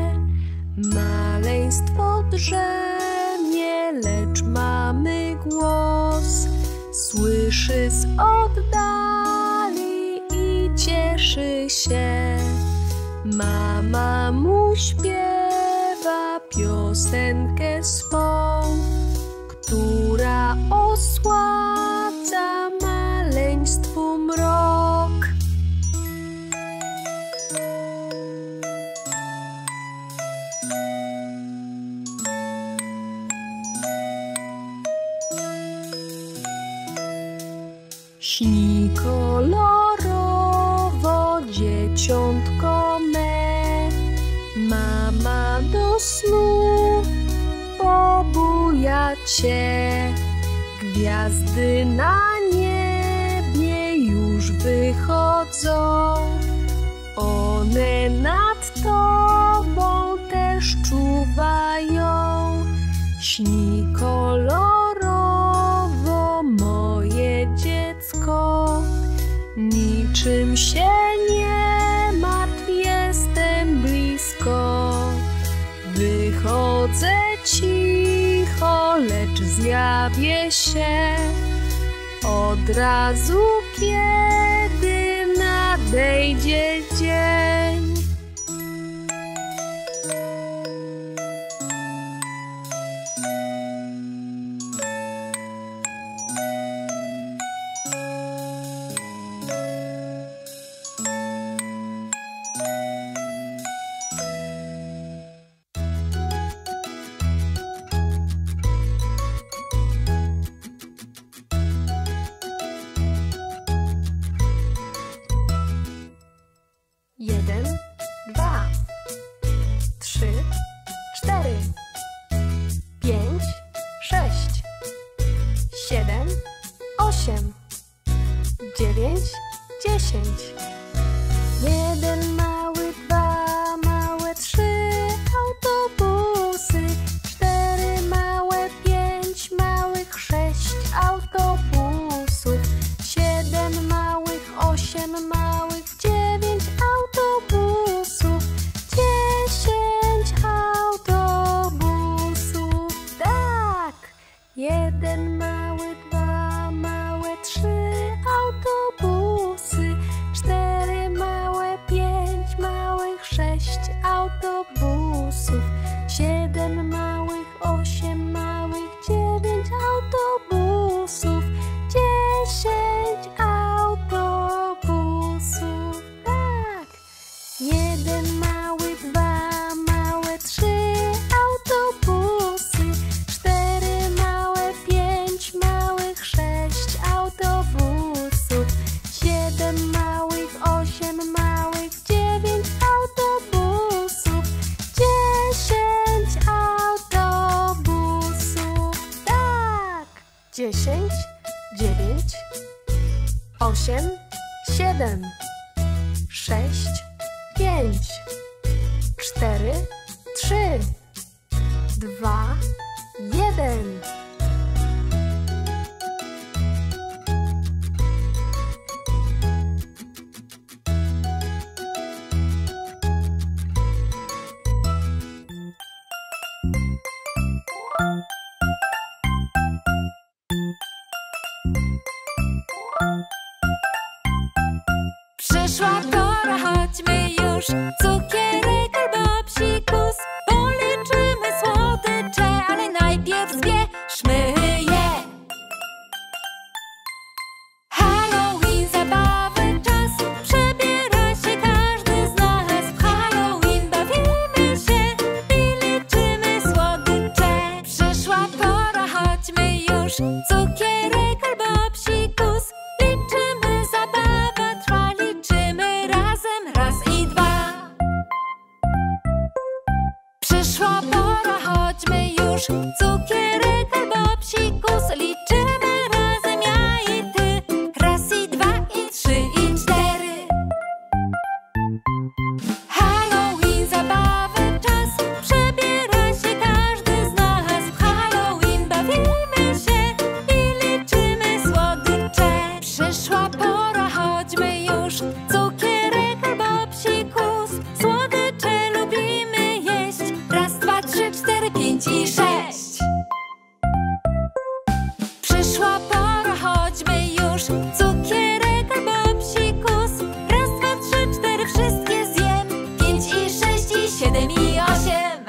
Maleństwo drzemie, lecz mamy głos, słyszy z oddali i cieszy się. Mama mu śpiewa piosenkę swą, która osładza maleństwu mrok. Śni kolorowo, dzieciątko me, mama do snu pobuja cię. Gwiazdy na niebie już wychodzą, one nad tobą też czuwają. Śni kolorowo, moje dziecko, niczym się nie martw, jestem blisko. Wychodzę cicho, lecz zjawię się od razu, kiedy nadejdzie dzień. Jeden, dwa, trzy, cztery, pięć, sześć, siedem, osiem, dziewięć, dziesięć. Jeden mały, dwa małe, trzy autobusy, cztery małe, pięć małych, sześć autobusów, siedem małych, osiem małych, dziewięć autobusów, 10 autobusów. Jeden mały, dwa małe, trzy autobusy. Cztery małe, pięć małych, sześć autobusów. Siedem małych, osiem małych, dziewięć autobusów. 10 autobusów. Tak! Jeden mały, dwa małe, trzy autobusy. Cztery małe, pięć małych, sześć autobusów. Siedem małych, osiem małych, dziewięć autobusów. 10 autobusów. Tak! 10, 9, 8, 7, 6, 5, 4, 3, 2, 1. Przyszła pora, chodźmy już. Cukierek albo psikus. Policzymy słodycze, ale najpierw zbierzmy je. Halloween, zabawy czas. Przebiera się każdy z nas. W Halloween bawimy się i liczymy słodycze. Przyszła pora, chodźmy już. Cukierek albo psikus. Liczymy, zabawa trwa. Liczymy razem, raz i dwa. Przyszła pora, chodźmy już. Cukierek albo psikus. Liczymy razem, ja i ty. Raz i dwa i trzy i cztery. Halloween, zabawy czas. Przebiera się każdy z nas. W Halloween bawimy się i liczymy słodycze. Przyszła pora, chodźmy już. Cukierek albo psikus. Słodycze lubimy jeść. Raz, dwa, trzy, cztery, pięć i sześć. Przyszła pora, chodźmy już. Cukierek albo psikus. Raz, dwa, trzy, cztery, wszystkie zjem. 5 i 6 i 7 i 8.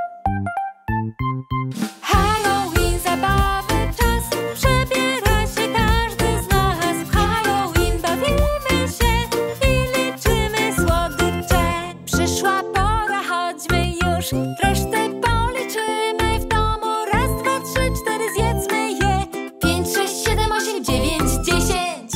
Halloween, zabawy czas. Przebiera się każdy z nas. W Halloween bawimy się i liczymy słodycze. Przyszła pora, chodźmy już. Resztę policzymy w domu. Raz, dwa, trzy, cztery, zjedzmy je. 5, 6, 7, 8, 9, 10.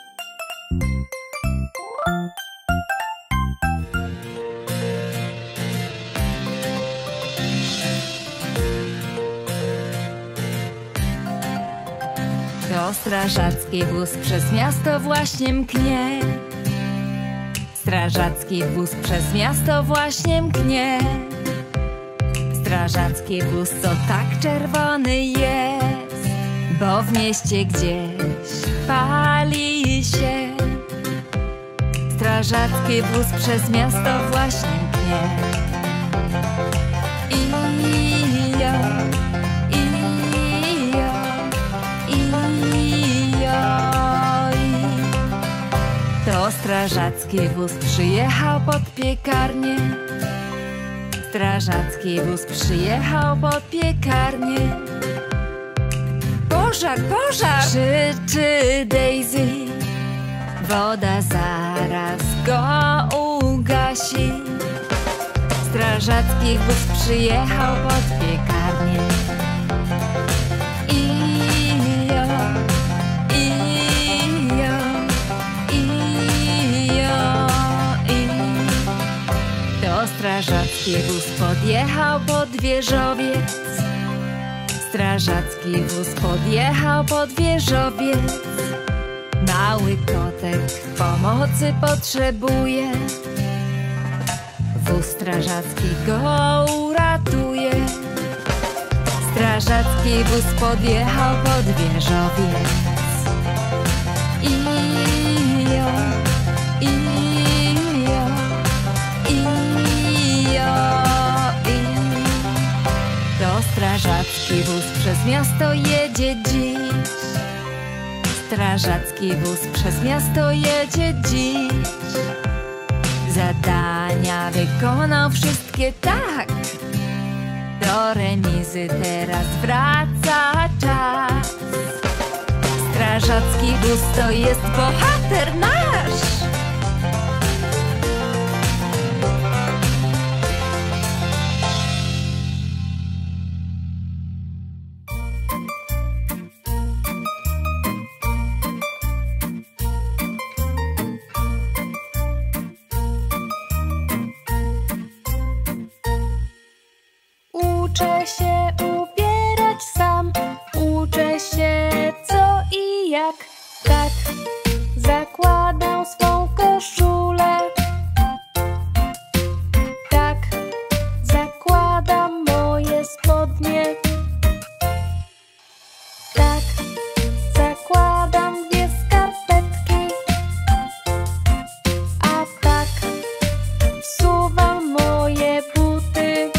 To strażacki wóz przez miasto właśnie mknie. Strażacki wóz przez miasto właśnie mknie. Strażacki wóz co tak czerwony jest, bo w mieście gdzieś pali się. Strażacki wóz przez miasto właśnie mknie. Ijo, ijo, ijo, to strażacki wóz przyjechał pod piekarnię. Strażacki wóz przyjechał pod piekarnię. Pożar, pożar! Krzyczy Daisy. Woda zaraz go ugasi. Strażacki wóz przyjechał pod piekarnię. Ijo, ijo, ijo, ijo. To strażacki wóz podjechał pod wieżowiec. Strażacki wóz podjechał pod wieżowiec. Mały kotek pomocy potrzebuje. Wóz strażacki go uratuje. Strażacki wóz podjechał pod wieżowiec. Ijo, ijo, ijo, ijo. To strażacki Strażacki wóz przez miasto jedzie dziś. Strażacki wóz przez miasto jedzie dziś. Zadania wykonał wszystkie tak. Do remizy teraz wraca czas. Strażacki wóz to jest bohater nasz. Uczę się ubierać sam, uczę się co i jak. Tak, zakładam swą koszulę. Tak, zakładam moje spodnie. Tak, zakładam dwie skarpetki. A tak, wsuwam moje buty.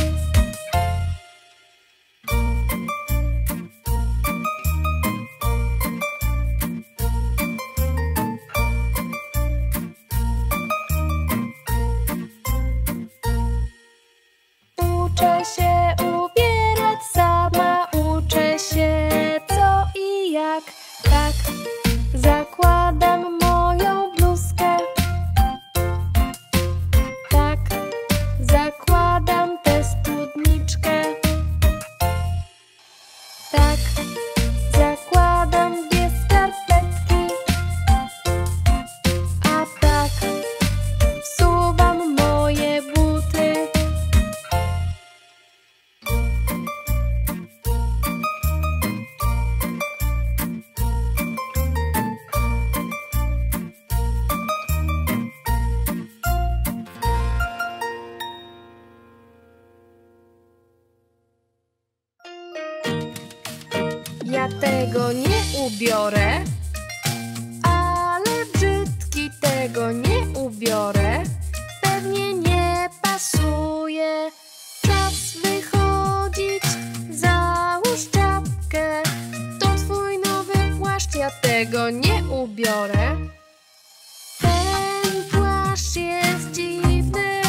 Uczę się ubierać sama, uczę się co i jak. Tak, zakładam moją bluzkę. Tak, zakładam tę spódniczkę. Tak, zakładam dwie skarpetki. A tak, wsuwam moje buty. Ja tego nie ubiorę, ale brzydki tego nie ubiorę. Pewnie nie pasuje. Czas wychodzić, załóż czapkę. To twój nowy płaszcz, ja tego nie ubiorę. Ten płaszcz jest dziwny,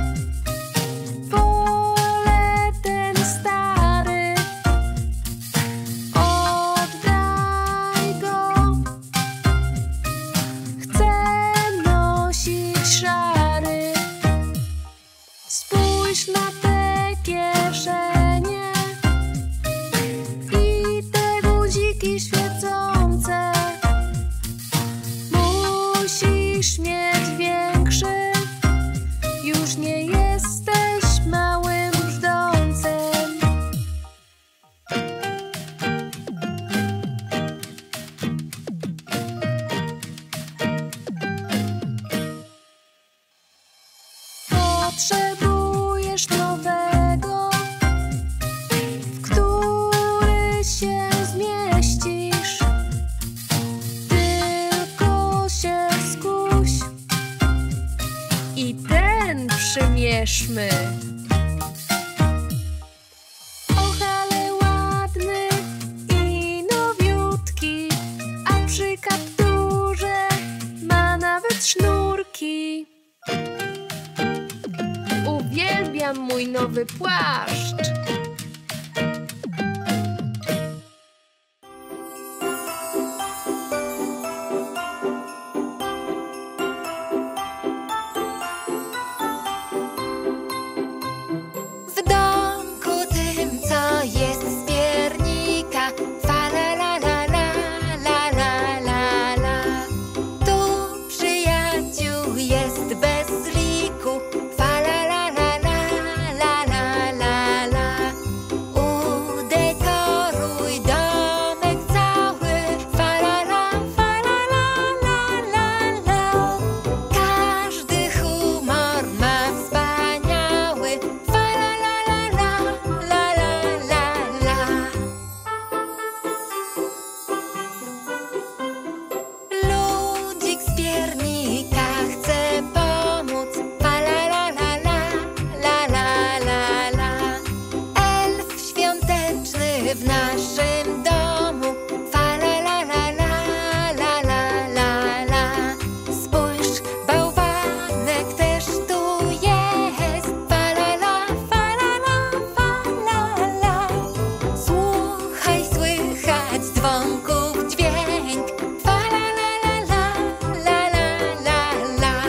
wolę ten stary. Oddaj go, chcę nosić szary. Spójrz na te kieszenie i te guziki świecące. Musisz mieć większy, już nie jesteś małym brzdącem. Potrzebujesz nowego, w który się zmieścisz. Tylko się skuś i ten przymierzmy. Och, ale ładny i nowiutki, a przy kapturze ma nawet sznurki. Uwielbiam mój nowy płaszcz. W domku tym, co jest z piernika, fa la la la la la la la la. Tu przyjaciół jest bez liku, fa la la la la la la la naszym domu. Fa la la la la la la la la. Spójrz, bałwanek też tu jest. Fa la la, fa la la, fa la la. Słuchaj, słychać dzwonków dźwięk. Fa la la la la la la la la.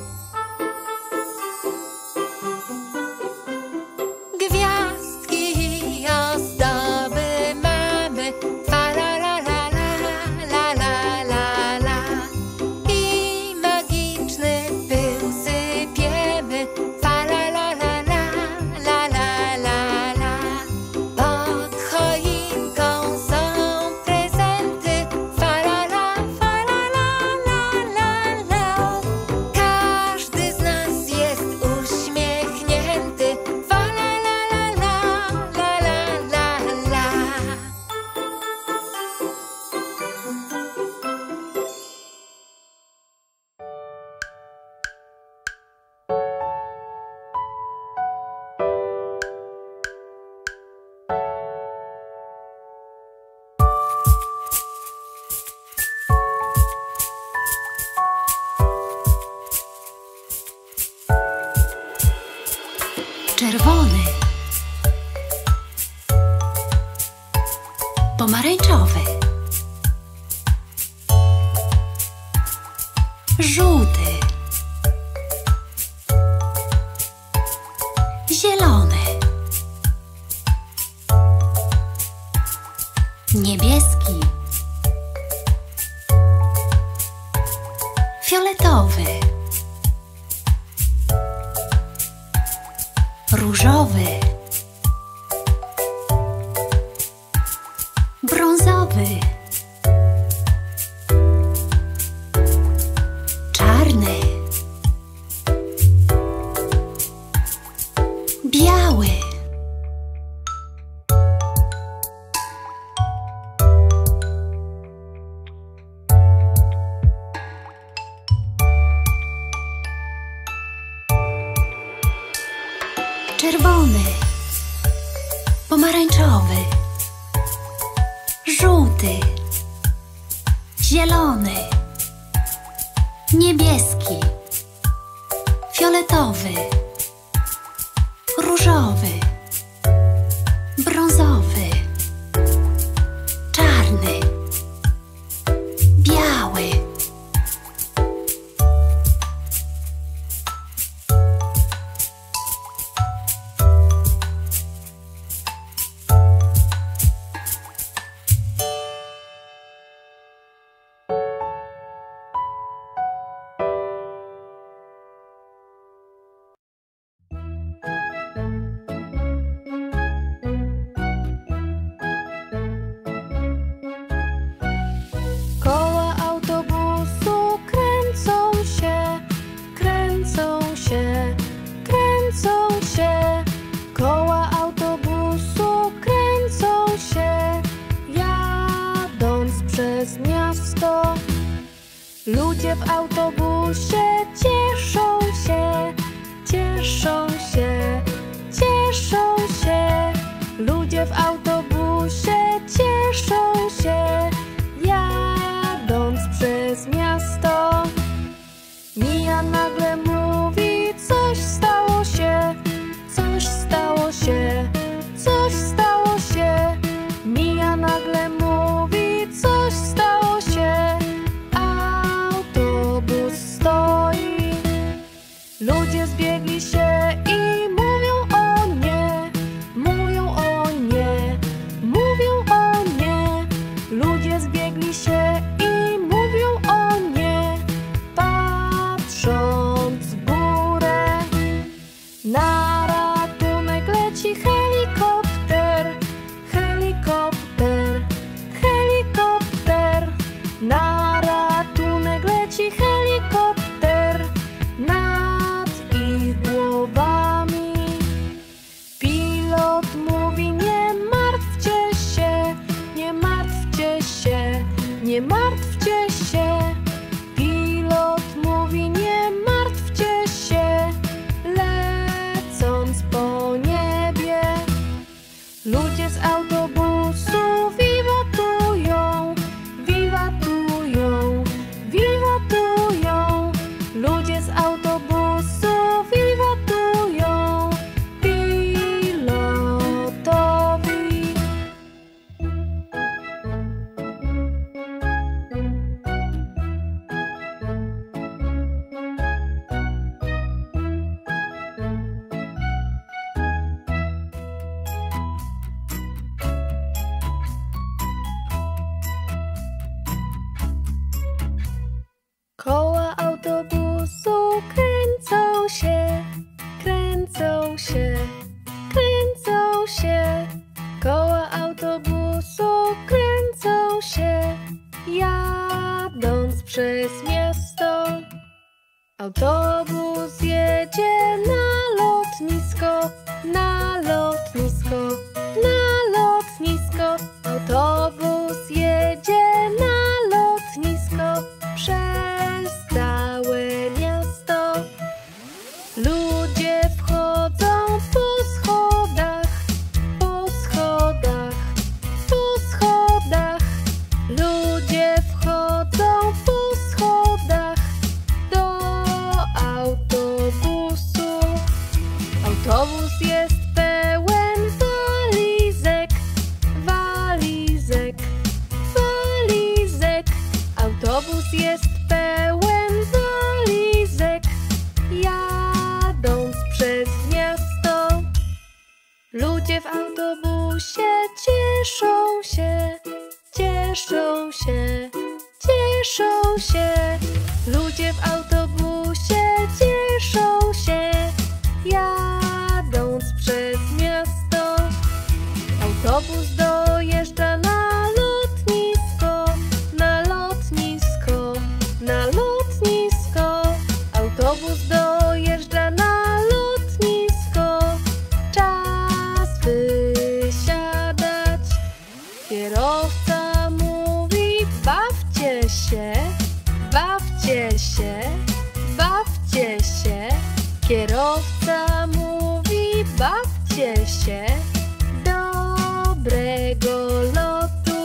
Gwiazdki i ozdoby mamy. Fa la la la la la la la la. I magiczny pył sypiemy. Fa la la la la la la la la. Pod choinką są prezenty. Fa la la la la la. Każdy z nas jest uśmiechnięty. Fa la la la la la la la. Czerwony, pomarańczowy, żółty, zielony, niebieski, fioletowy, różowy, brązowy, czarny, biały, czerwony, pomarańczowy, żółty, zielony, niebieski, fioletowy, różowy, brązowy, czarny, biały. Koła autobusu kręcą się, kręcą się, kręcą się. Koła autobusu kręcą się, jadąc przez miasto. Ludzie w autobusie cieszą się, cieszą się, cieszą się. Ludzie w autobusie cieszą się, jadąc przez miasto. Mija nagle mówi, coś stało się, coś stało się, coś stało się. Mija nagle mówi, coś stało się, autobus stoi. Ludzie zbiegli się i mówią o nie, mówią o nie, mówią o nie. Ludzie zbiegli się i mówią o nie, patrząc w górę. Na ratunek leci helikopter, helikopter, helikopter. Na ratunek leci helikopter nad ich głowami. Pilot mówi, nie martwcie się, nie martwcie się, nie martwcie się. Pilot mówi, nie martwcie się, lecąc po niebie. Ludzie z autobusu Autobus jedzie na lotnisko, na lotnisko, na lotnisko. Autobus jedzie na lotnisko przez całe miasto. Ludzie wchodzą po schodach, po schodach, po schodach. Ludzie wchodzą po schodach do autobusu. Autobus jest pełen walizek, walizek, walizek. Autobus jest pełen walizek, jadąc przez miasto. Ludzie w autobusie cieszą się, cieszą się, cieszą się. Ludzie w autobusie cieszą się, jadąc przez miasto. Autobus dojeżdża na lotnisko, na lotnisko, na lotnisko. Autobus dojeżdża na lotnisko, czas wysiadać. Kierowca mówi: bawcie się, bawcie się, bawcie się. Kierowca mówi: bawcie się, dobrego lotu.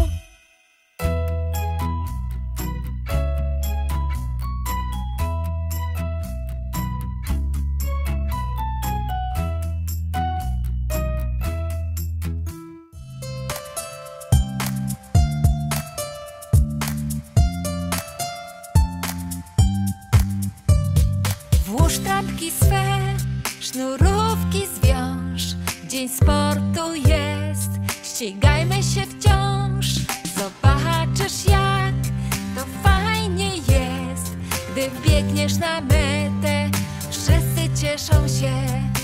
Włóż trampki swe, sznurówki zwiąż. Dzień sportu jest, ścigajmy się wciąż. Zobaczysz, jak to fajnie jest, gdy biegniesz na metę, wszyscy cieszą się.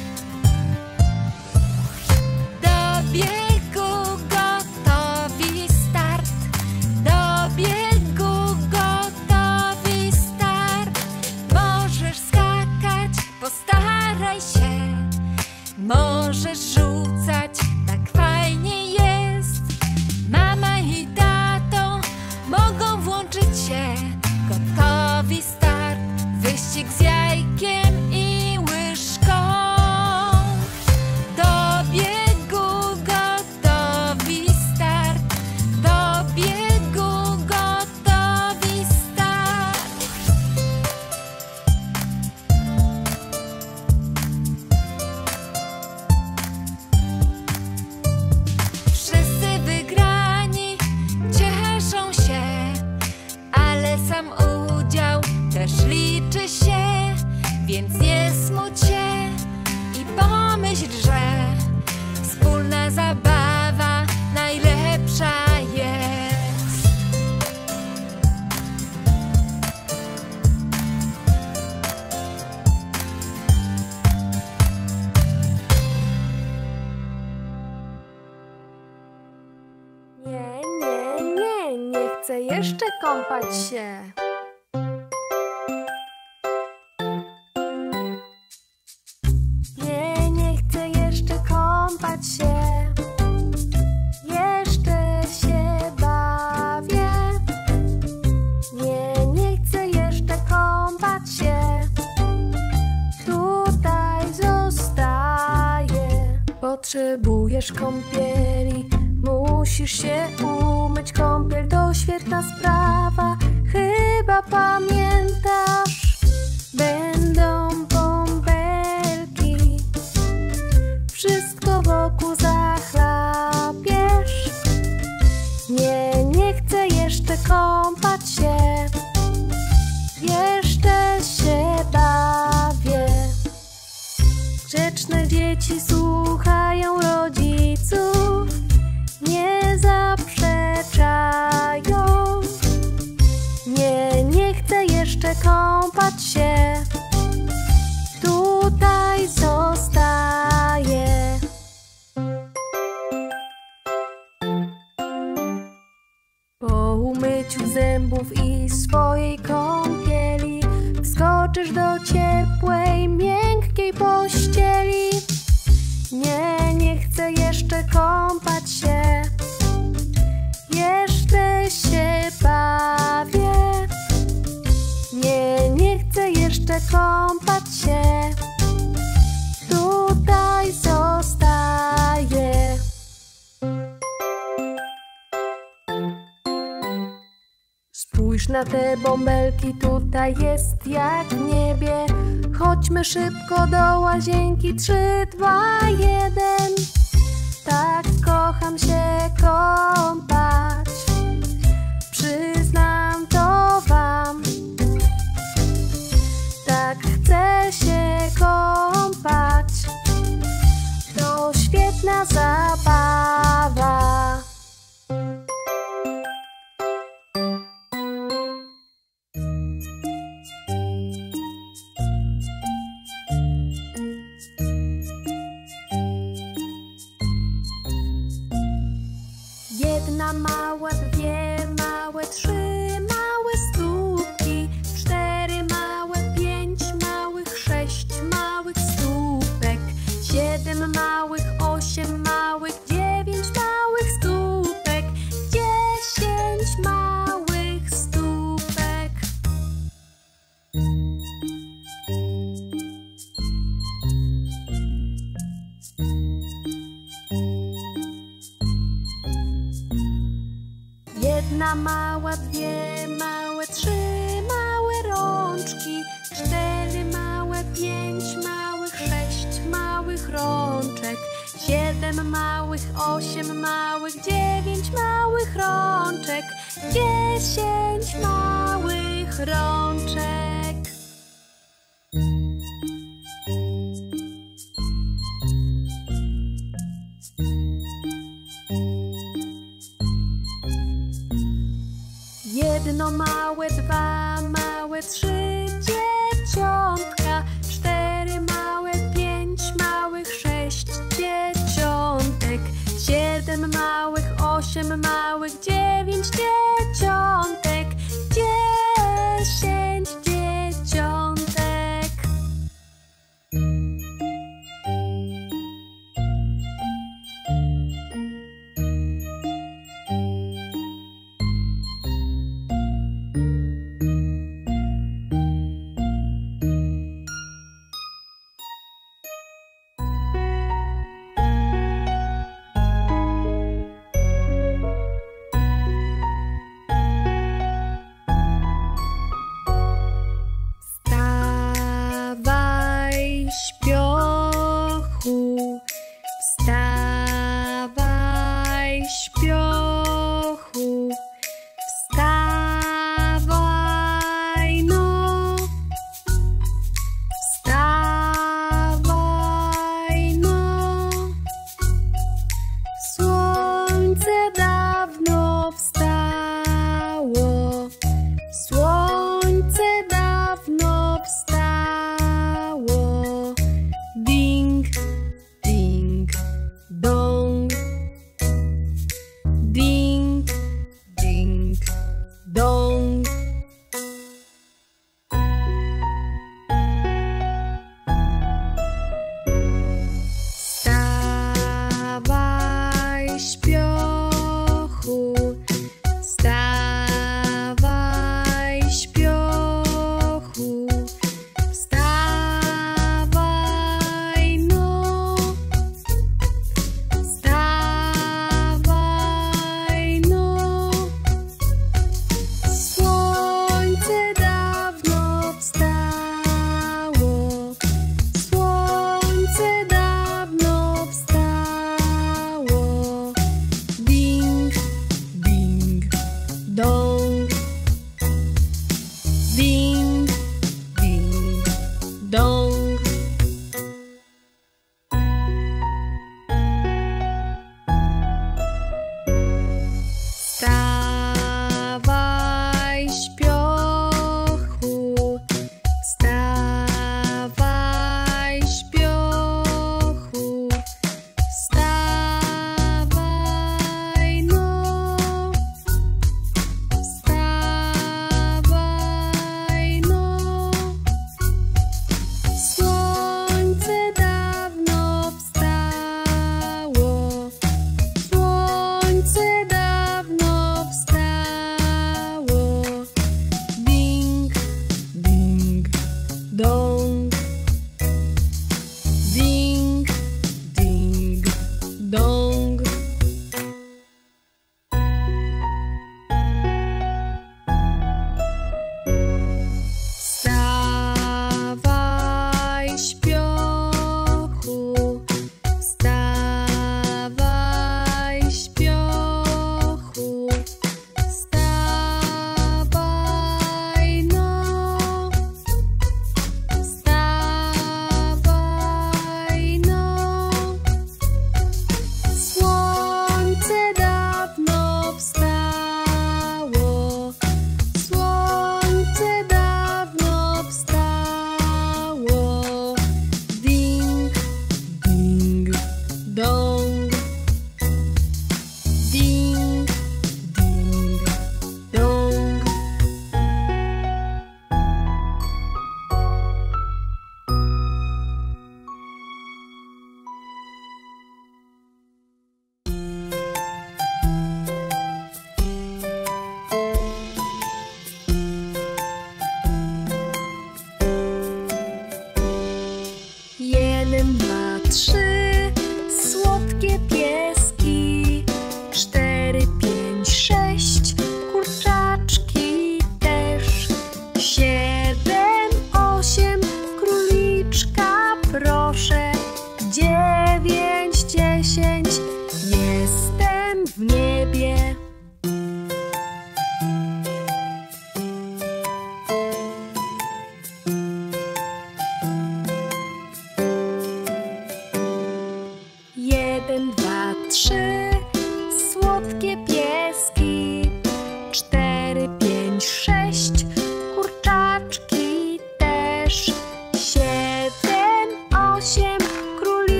Do biegu gotowi start, do biegu gotowi start. Możesz skakać, postaraj się, możesz rzucać, tak fajnie jest. Mama i tato mogą włączyć się, gotowi start, wyścig z jajkiem i łyżką. Do biegu gotowi start, do biegu gotowi start. Wszyscy wygrani cieszą się, ale sam udział też liczy się. Więc nie smuć się i pomyśl, że wspólna zabawa najlepsza jest. Nie, nie, nie, nie chcę jeszcze kąpać się. Nie, nie chcę jeszcze kąpać się. Jeszcze się bawię. Nie, nie chcę jeszcze kąpać się. Tutaj zostaję. Potrzebujesz kąpieli, musisz się umyć. Kąpiel to świetna sprawa, chyba pamiętasz. Będą bąbelki, wszystko wokół zachlapiesz. Nie, nie chcę jeszcze kąpać się. Jeszcze się bawię. Grzeczne dzieci słuchają rodziców, nie zaprzeczają. Nie, nie chcę jeszcze kąpać się. Tutaj zostaję. Po umyciu zębów i swojej kąpieli wskoczysz Spójrz do ciepłej, miękkiej pościeli. Nie, nie chcę jeszcze kąpać się. Jeszcze się bawię. Nie, nie chcę jeszcze kąpać się. Tutaj zostaję. Spójrz na te bąbelki, tutaj jest jak w niebie. Chodźmy szybko do łazienki, 3, 2, 1. Tak kocham się kąpać, przyznam to wam. Tak chcę się kąpać, to świetna zabawa. Jedna mała, 2 małe, 3 małe stópki, 4 małe, 5 małych, 6 małych stópek, 7 małych, 8 małych, 9 małych stópek, 10 małych stópek. Jedna mała, 2 małe, 3 małe rączki, 4 małe, 5 małych, 6 małych rączek, 7 małych, 8 małych, 9 małych rączek, 10 małych rączek. Jedno małe, 2 małe, 3 dzieciątka, 4 małe, 5 małych, 6 dzieciątek, 7 małych, 8 małych, 9 dzieciątek, 10 dzieciątek.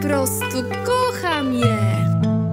prostu kocham je.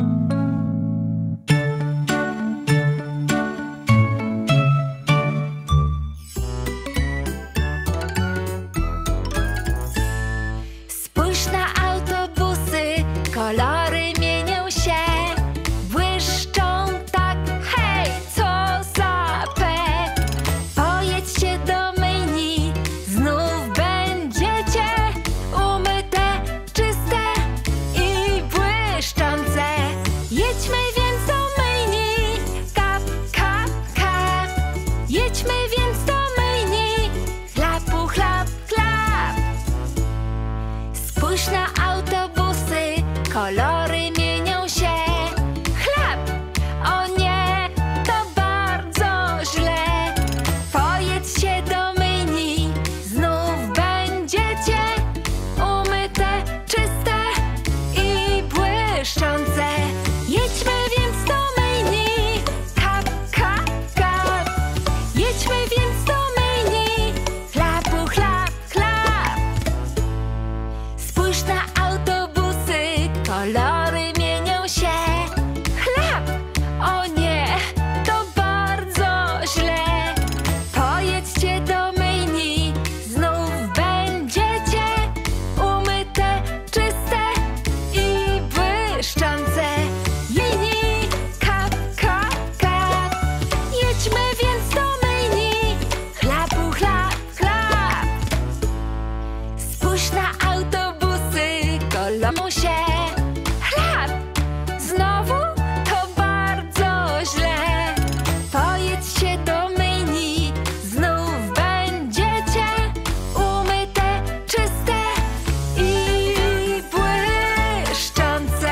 Spójrz na autobusy, kolory mienią się, błyszczą tak, hej, co za pech. Pojedźcie do myjni, znów będziecie umyte, czyste i błyszczące. Jedźmy więc do myjni, kap, kap, kap. Jedźmy więc do myjni, chlapu, chlap, chlap. Spójrz na autobusy, kolory mienią się. Chlap! O nie, to bardzo źle. Pojedźcie do myjni, znów będziecie umyte, czyste i błyszczące. Jedźmy więc do myjni, kap, kap, kap. Jedźmy więc do myjni, chlapu, chlap, chlap. Spójrz na autobusy, kolory mienią się. Chlap! O nie, to bardzo źle. Pojedźcie do myjni, znów będziecie umyte, czyste i błyszczące. Myjni, kap, kap, kap. Jedźmy więc do myjni, chlapu, chlap, chlap. Spójrz na autobusy, kolorują się. Chlap! Znowu? To bardzo źle. Pojedźcie do myjni, znów będziecie umyte, czyste i błyszczące.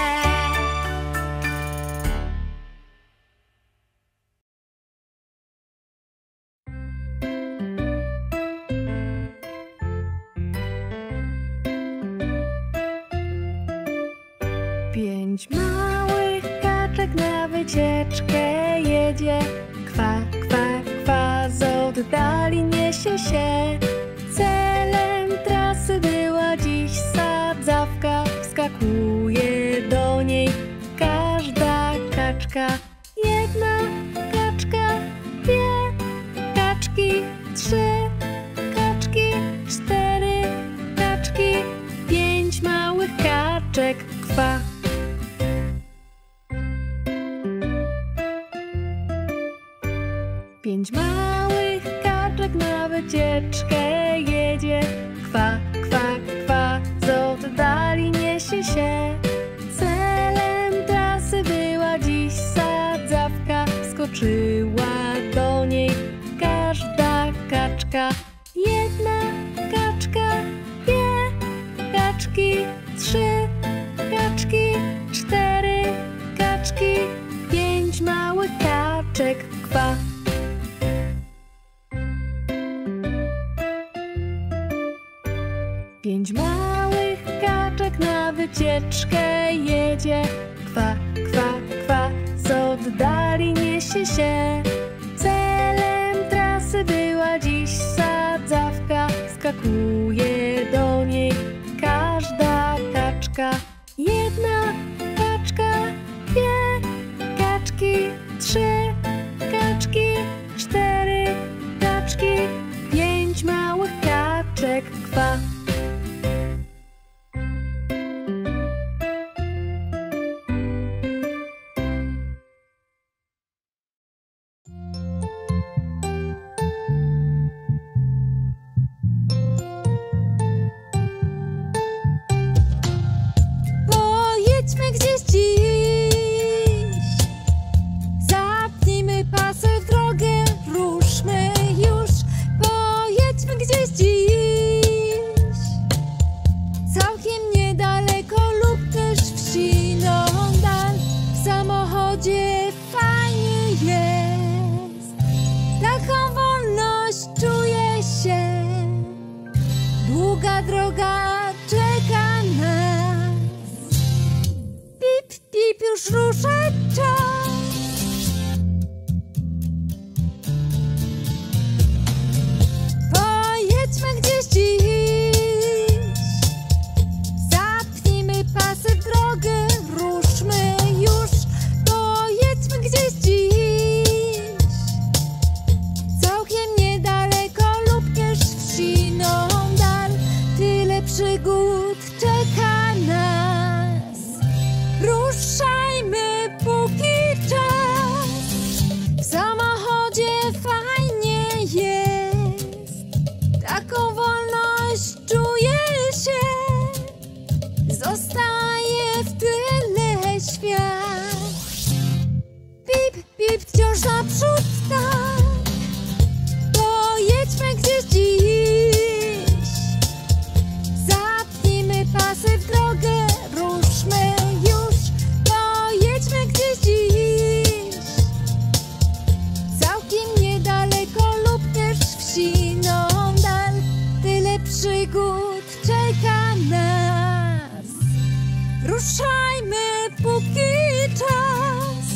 Pięć małych kaczek na wycieczkę jedzie. Kwa, kwa, kwa, z oddali niesie się. Celem trasy była dziś sadzawka. Wskakuje do niej każda kaczka. Jedna kaczka, dwie kaczki, trzy kaczki, cztery kaczki, pięć małych kaczek. Kwa. Pięć małych kaczek na wycieczkę jedzie. Kwa, kwa, kwa, z oddali niesie się. Celem trasy była dziś sadzawka. Skoczyła do niej każda kaczka. Jedna kaczka, dwie kaczki, trzy kaczki, cztery kaczki, pięć małych kaczek. Kwa. Pięć małych kaczek na wycieczkę jedzie. Kwa, kwa, kwa, z oddali niesie się. Celem trasy była dziś sadzawka. Skakuje do niej każda kaczka. Jedna kaczka, dwie kaczki, trzy kaczki, cztery kaczki, pięć małych kaczek. Kwa. Pojedźmy gdzieś dziś, zapnijmy pasy w drogę, ruszmy już. Pojedźmy gdzieś dziś, całkiem niedaleko lub też wsiną dal. W samochodzie fajnie jest, taką wolność czuję się. Długa droga czeka nas. Pip, pip, już rusza czas. Pojedźmy gdzieś dziś, zapnijmy zostaje w tyle świat. Pip, pip, wciąż naprzód, tak. Pojedźmy gdzieś dziś. Zapnijmy pasy w drogę, ruszmy już. Pojedźmy gdzieś dziś. Całkiem niedaleko lub też w siną dal. Tyle przygód czeka nas. Ruszajmy póki czas.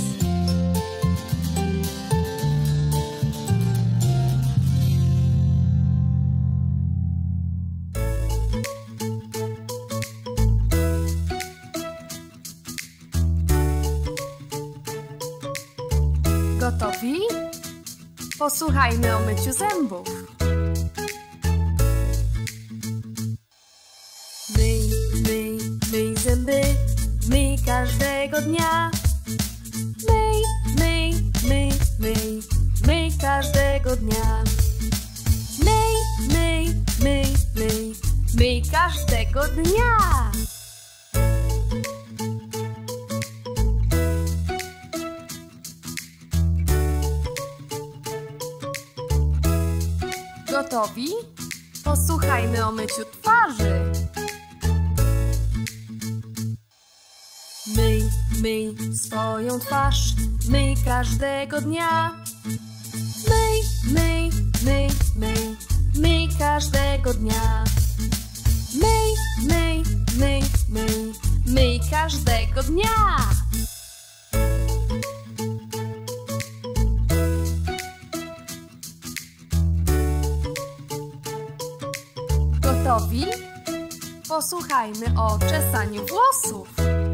Gotowi? Posłuchajmy o myciu zębów. Myj, myj, myj zęby, myj każdego dnia. Myj, myj, myj, myj, myj każdego dnia. Myj, myj, myj, myj, myj każdego dnia. Gotowi? Posłuchajmy o myciu twarzy. Myj, myj swoją twarz, myj każdego dnia. Myj, myj, myj, myj, myj każdego dnia. Myj, myj, myj, myj, myj każdego dnia. Gotowi? Posłuchajmy o czesaniu włosów.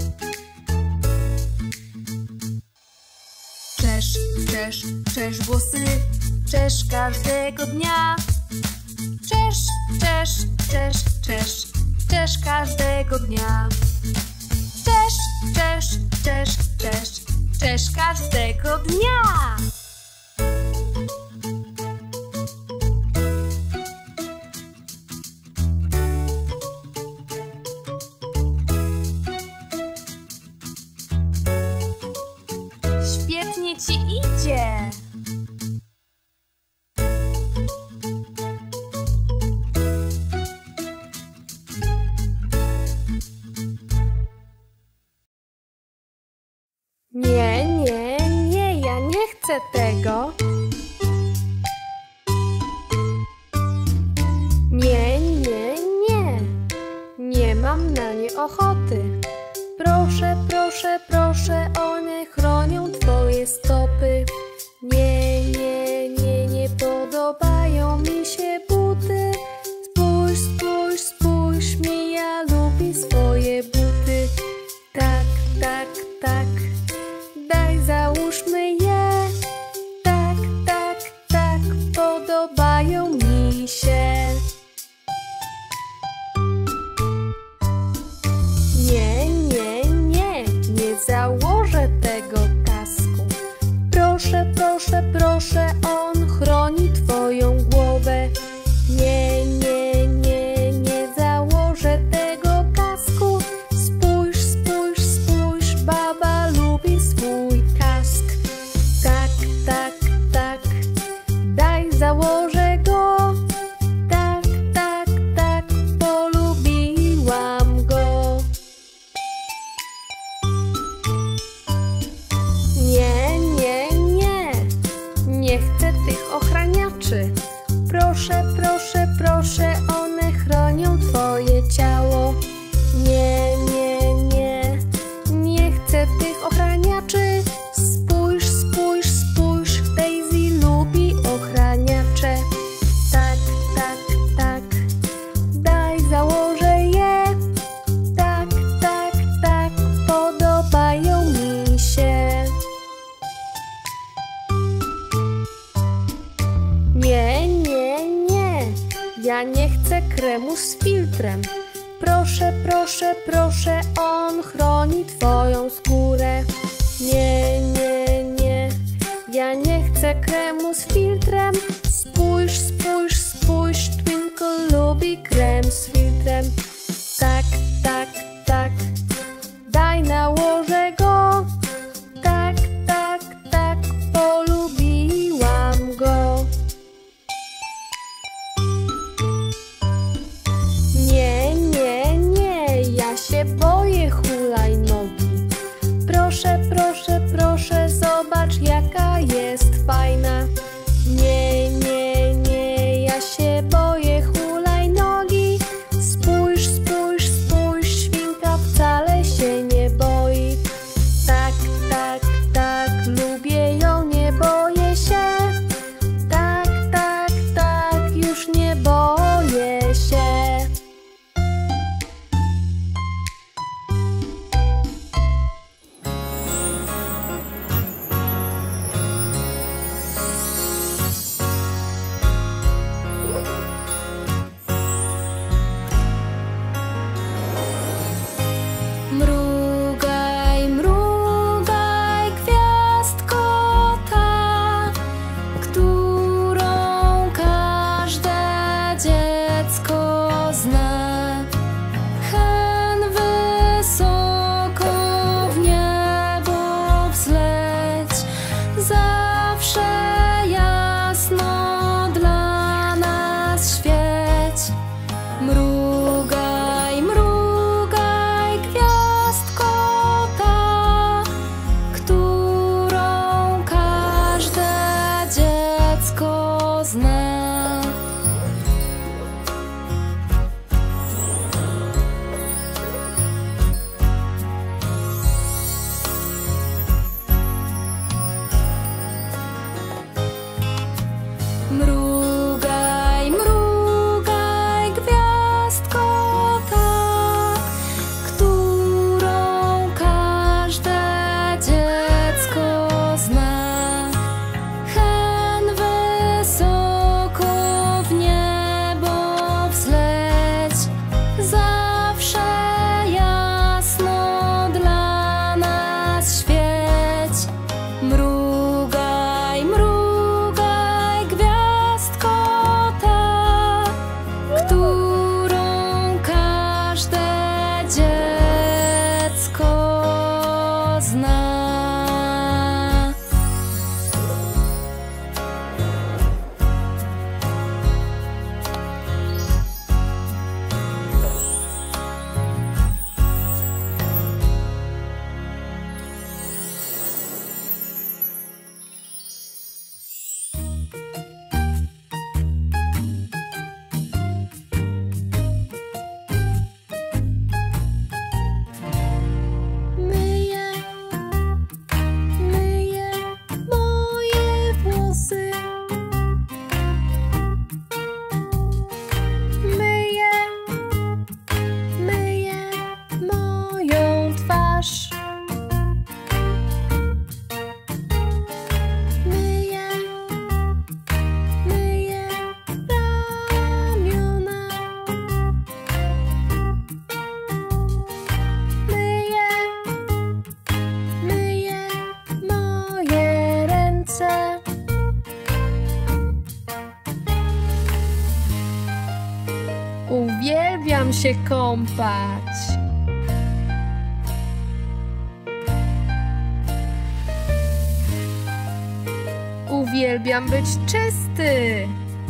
Czesz, czesz, czesz włosy, czesz każdego dnia. Czesz, czesz, czesz, czesz, czesz każdego dnia. Czesz, czesz, czesz, czesz, czesz każdego dnia. Świetnie ci idzie! Nie, nie, nie, ja nie chcę tego. Nie, nie, nie, nie mam na nie ochoty. Proszę, proszę, proszę, one chronią twoje stopy. Nie, nie, nie, nie podobają mi się buty. Spójrz, spójrz, spójrz mi, ja lubię swoje buty. Tak, tak, tak, daj załóżmy je. Tak, tak, tak, podobają mi się. Nie, nie, nie, nie założę tego kasku. Proszę, proszę, proszę, on chroni twoją głowę. Nie, nie, nie, nie założę tego kasku. Spójrz, spójrz, spójrz, baba lubi swój kask. Tak, tak, tak, daj założę go. Tak, tak, tak, polubiłam go. Nie, nie, nie, nie chcę tych ochraniaczy. Proszę, proszę, proszę, one chronią twoje ciało. Nie, nie, nie, nie chcę tych ochraniaczy. Spójrz, spójrz, spójrz, Daisy lubi ochraniacze. Tak, tak, tak, daj założę je. Tak, tak, tak, podobają mi się. Nie, nie, nie, ja nie chcę kremu z filtrem. Proszę, proszę, proszę, on chroni twoją skórę. Nie, nie, nie, ja nie chcę kremu z filtrem. Spójrz, spójrz, spójrz, Twinkle lubi krem z filtrem. Tak, tak, tak. boję hulajnogi. Proszę, proszę, proszę, zobacz jaka jest fajna. Nie, nie, nie, ja się boję hulajnogi. Spójrz, spójrz, spójrz, świnka wcale się nie boi. Tak, tak, tak, lubię ją, nie boję się. Tak, tak, tak, już nie boję się. Mrugaj, mrugaj, gwiazdko ta, którą każde dziecko zna. Hen wysoko w niebo wzleć, zawsze jasno dla nas świeć. Mrugaj, mrugaj, gwiazdko ta, którą każde dziecko zna. Mrugaj, mrugaj, gwiazdko ta, którą każde dziecko zna. Hen wysoko w niebo wzleć, zawsze jasno dla nas świeć. Mrugaj, mrugaj, gwiazdko ta, którą każde dziecko zna. Myję, myję moje włosy. Myję, myję moją twarz. Myję, myję ramiona. Myję, myję moje ręce. Uwielbiam się kąpać. Uwielbiam być czysty.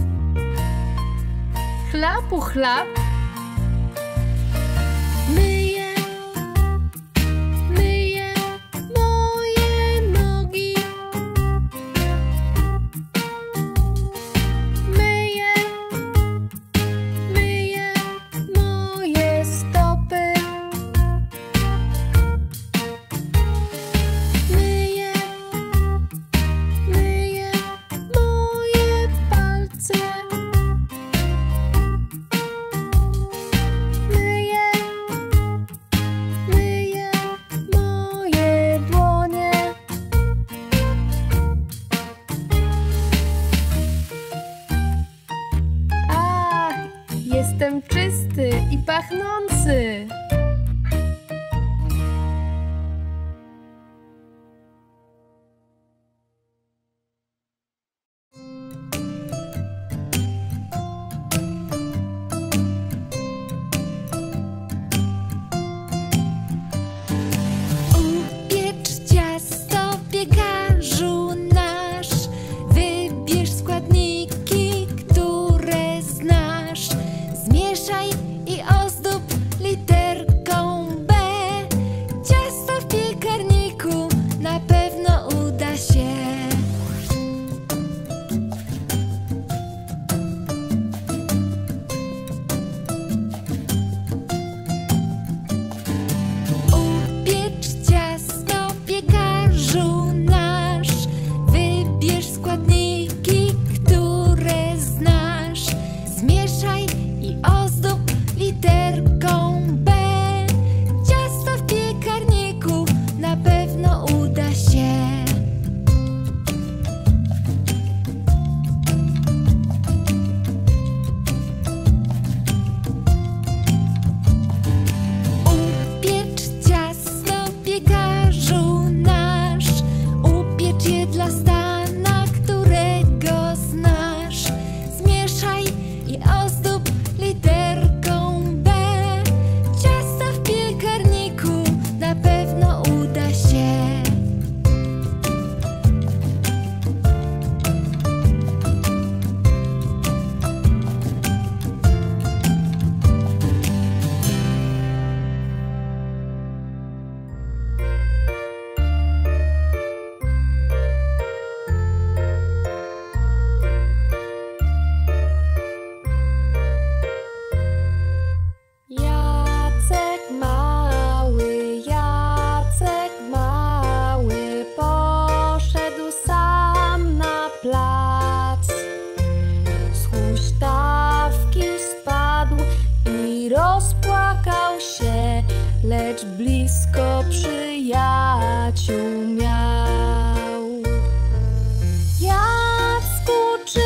Chlapu chlap. Myję, myję moje nogi. Myję, myję moje stopy. Myję, myję moje palce. Myję, myję moje dłonie. Ach, jestem czysty i pachnący. Upiecz ciasto, piekarzu nasz. Wybierz składniki, które znasz. Zmieszaj i ozdób lecz blisko przyjaciół miał. Jacku, czy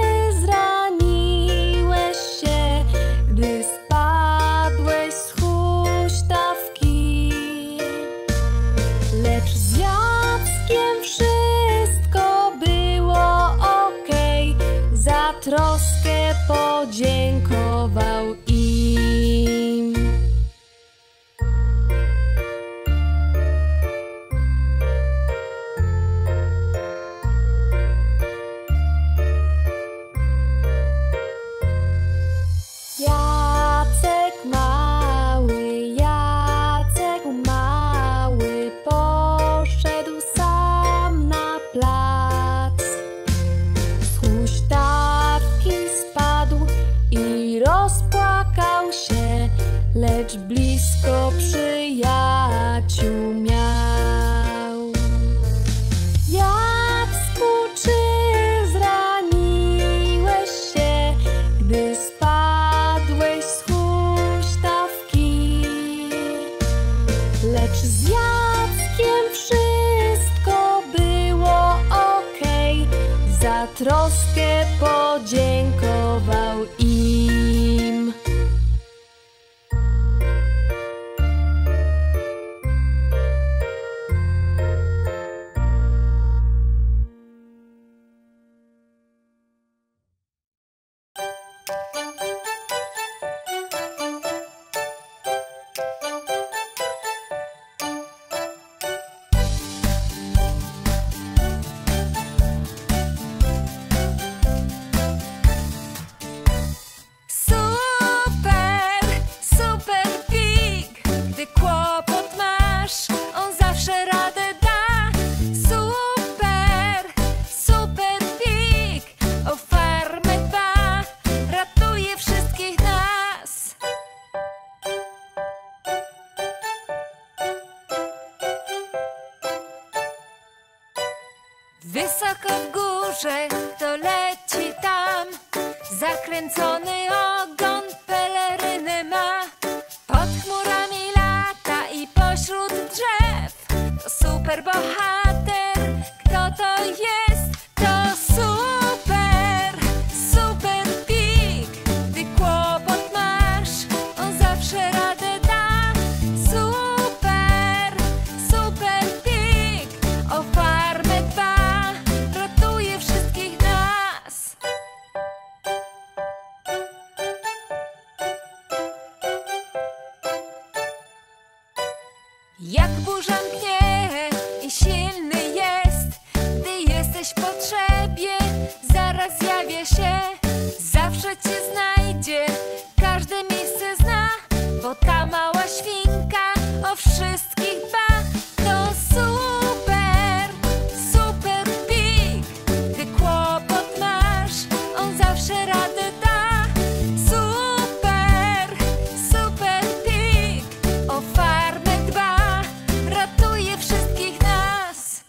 zraniłeś się, gdy spadłeś z huśtawki? Lecz z Jackiem wszystko było okej, za troskę podziękował im. Jacek mały poszedł sam na plac. Z huśtawki spadł i rozpłakał się, lecz blisko przyjaciół miał. Jacku, czy zraniłeś się, gdy spadłeś z huśtawki? Lecz z Jackiem wszystko było okej, za troskę podziękował im. Wysoko w górze, kto leci tam, zakręcony ogon peleryny ma. Pod chmurami lata i pośród drzew, to super bohater. Kto to jest? To super, super pig. Gdy kłopot masz, on zawsze radę da. Super, super pig, o farmę dba, ratuje wszystkich nas. Jak burza mknie i silny jest, gdy jesteś w potrzebie, zaraz zjawia się, zawsze cię znajdzie, każde miejsce zna, bo ta mała świnka o wszystkich dba. To super, super pig, gdy kłopot masz, on zawsze radę da. Super, super pig, o farmę dba, ratuje wszystkich nas.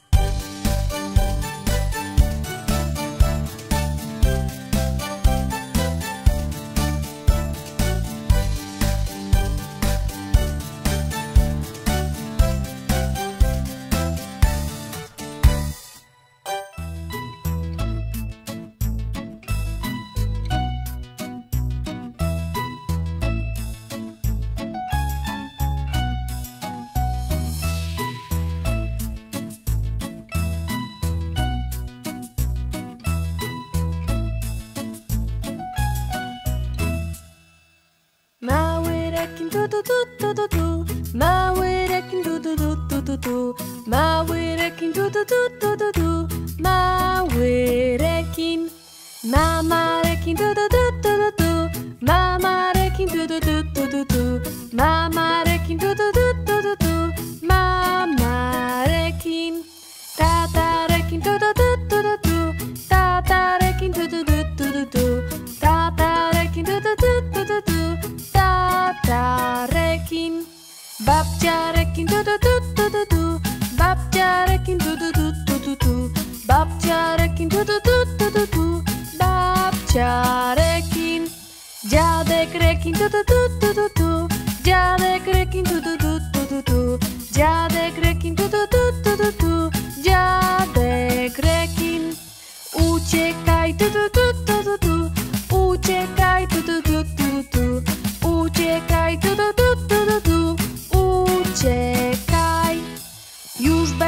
Mały rekin tu tu tu tu tu tu, mały rekin tu tu tu tu tu tu, mały rekin tu tu tu tu tu tu, mały rekin. Mama rekin tu tu tu tu tu tu, mama rekin tu tu tu tu tu tu, mama rekin tu tu tu tu tu tu, mama rekin. Tata rekin tu tu tu tu tu tu, tata rekin tu tu tu tu tu tu, tata rekin tu tu tu tu tu tu, tata rekin. Babcia rekin tu tu tu tu tu tu, babcia rekin tu tu tu tu tu tu, babcia rekin tu tu tu tu tu tu, babcia rekin. Dziadek rekin tu tu tu tu tu tu, dziadek rekin tu tu tu tu tu tu,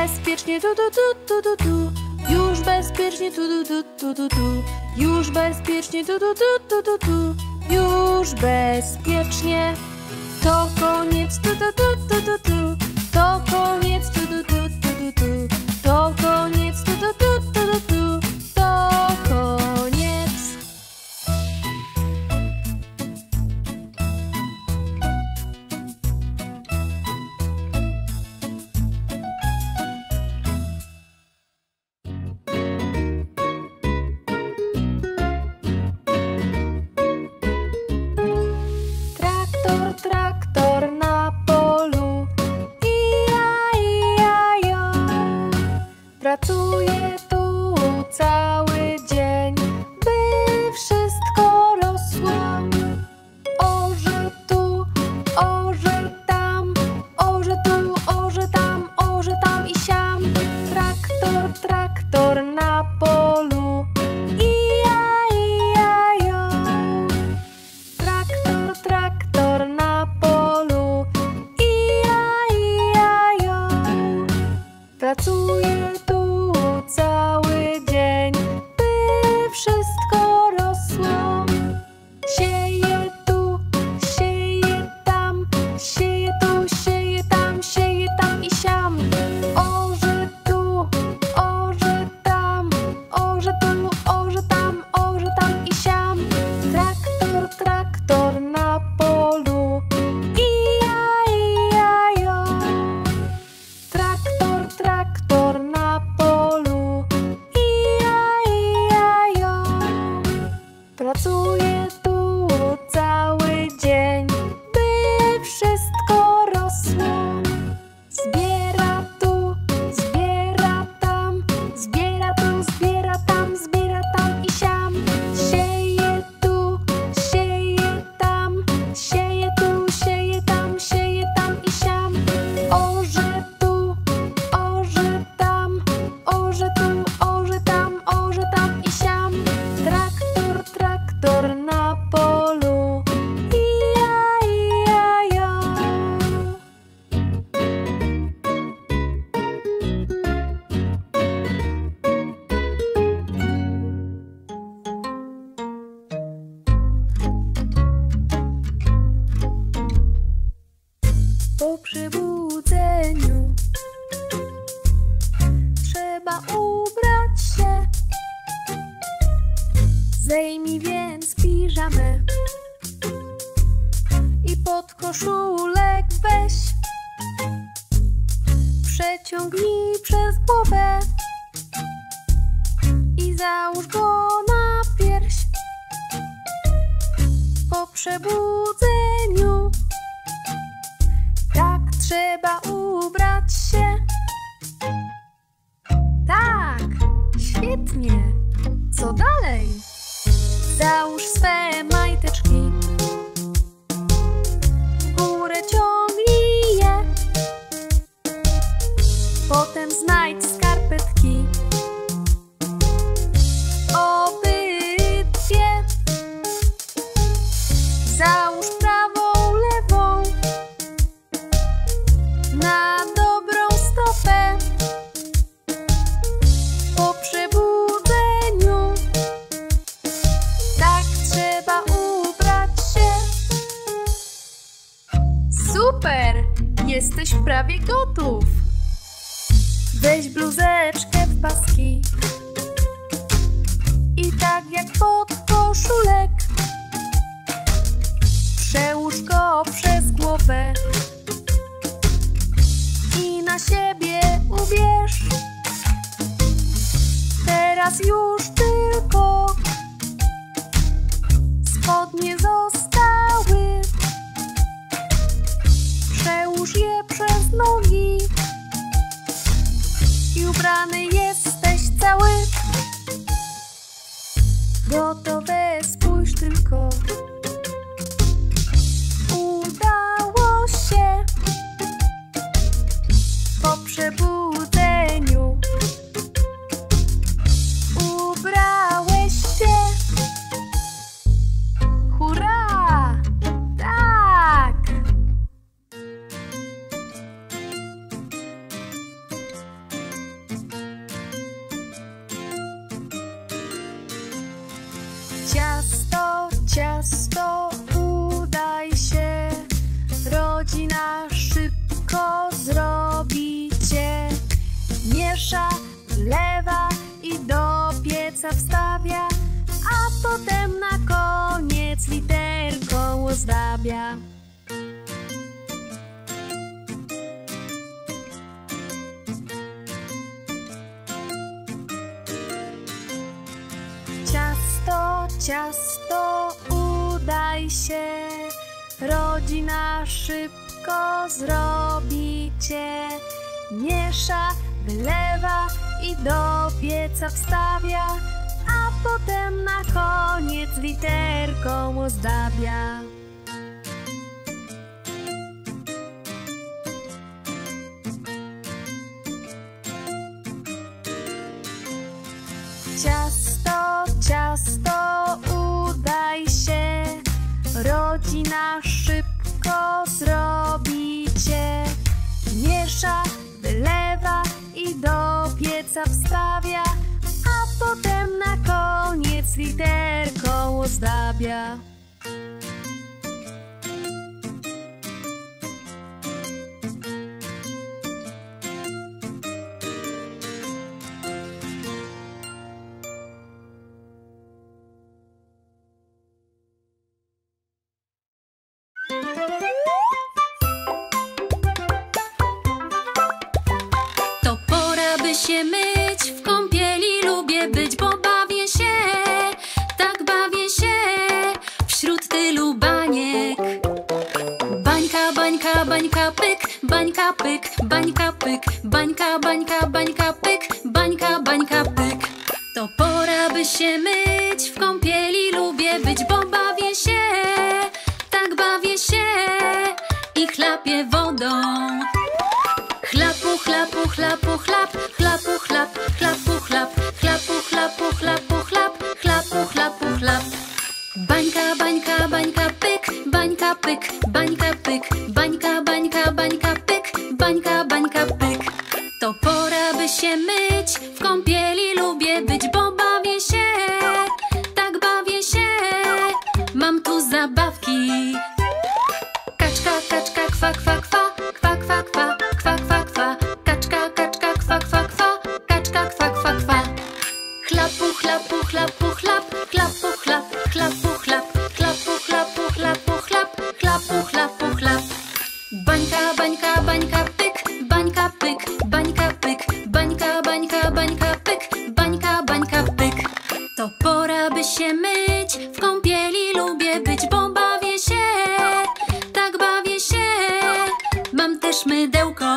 bezpiecznie, tu, tu, tu, tu, tu, tu. Już bezpiecznie, tu, tu, tu, tu, tu, tu. Już bezpiecznie, tu, tu, tu, tu, tu, tu. Już bezpiecznie. To koniec, tu, tu, tu, tu, tu, tu. To koniec, tu, tu, tu, tu, tu, tu. To koniec, tu, tu, tu, tu, tu, tu. To koniec. Traktor na polu, ija, pracuje tu cały dzień, by wszystko rosło. Orze tu, orze tam, orze tu, orze tam i siam. Traktor na polu, ija, traktor na polu, ija, pracuje tu cały dzień, by wszystko rosło. Sieje tu, sieje tam, sieje tu, sieje tam i siam. Orze tu, orze tam, orze tu, orze tam i siam. Traktor na polu, ija, traktor na polu, ija, pracuje tu cały dzień, by wszystko rosło. Zbiera tu, zbiera tam, zbiera tu, zbiera tam i siam. Sieje tu, sieje tam, sieje tu, sieje tam i siam. Orze tu, orze tam, orze tu, orze tam i siam. Traktor na polu, ija. Po przebudzeniu trzeba ubrać się. Zdejmij więc piżamę i pod koszulek weź. Przeciągnij przez głowę i załóż go na pierś. Po przebudzeniu tak trzeba ubrać się. Tak, świetnie. Co dalej? Załóż swe majteczki, w górę ciągnij je. Potem znajdź skarpetki, obydwie. Załóż prawą, lewą, na dobrą stopę. Po przebudzeniu tak trzeba ubrać się. Super! Jesteś prawie gotów. Weź bluzeczkę w paski i tak jak pod koszulek przełóż go przez głowę i na siebie ubierz. Teraz już tylko spodnie zostały. Przełóż je przez nogi i ubrany jesteś cały. Gotowe, spójrz tylko. Udało się. Po przebudzeniu ubrałeś się. Hurra! Tak! Ciasto, ciasto, udaj się, rodzina szybko zrobi cię. Miesza, wlewa i do pieca wstawia, a potem na koniec literką ozdabia. Ciasto, ciasto, udaj się, rodzina szybko zrobi cię. Miesza, wylewa i do pieca wstawia, a potem na koniec literką ozdabia. Ciasto, ciasto, udaj się, rodzina szybko zrobi cię. Miesza, wylewa i do pieca wstawia, a potem na koniec literką ozdabia. To pora, by się myć, w kąpieli lubię być, bo bawię się, tak bawię się, wśród tylu baniek. Bańka, bańka, bańka, pyk, bańka, pyk, bańka, pyk, bańka, bańka, bańka, pyk, bańka, bańka, pyk. To pora, by się myć, w kąpieli lubię być, bo bawię się, tak bawię się i chlapię wodą. Chlapu, chlapu, chlapu, chlap, chlapu, chlap, chlapu, chlap, chlapu, chlapu, chlapu, chlap, chlapu, chlapu, chlap. Bańka, bańka, bańka, pyk, bańka, pyk, bańka, pyk, bańka, bańka, bańka, pyk, bańka, bańka, pyk. To pora, by się myć, w kąpieli lubię być, bo bawię się, tak bawię się, mam tu zabawki. Kaczka, kaczka, kwa, kwa, kwa, kwa, kwa, kwa, kwa, kwa, kwa. Kaczka, kaczka, kwa, kwa, kwa, kaczka, kwa, kwa, kwa. Chlapu, chlapu, chlapu, chlap, chlapu, chlap, chlapu, chlap, chlapu, chlapu, chlapu, chlap, chlapu, chlapu, chlap. Bańka, bańka, bańka, pyk, bańka, pyk, bańka, pyk, bańka, bańka, bańka, pyk, bańka, bańka, pyk. To pora, by się myć, w kąpieli lubię być, bo bawię się, tak bawię się, mam też mydełko.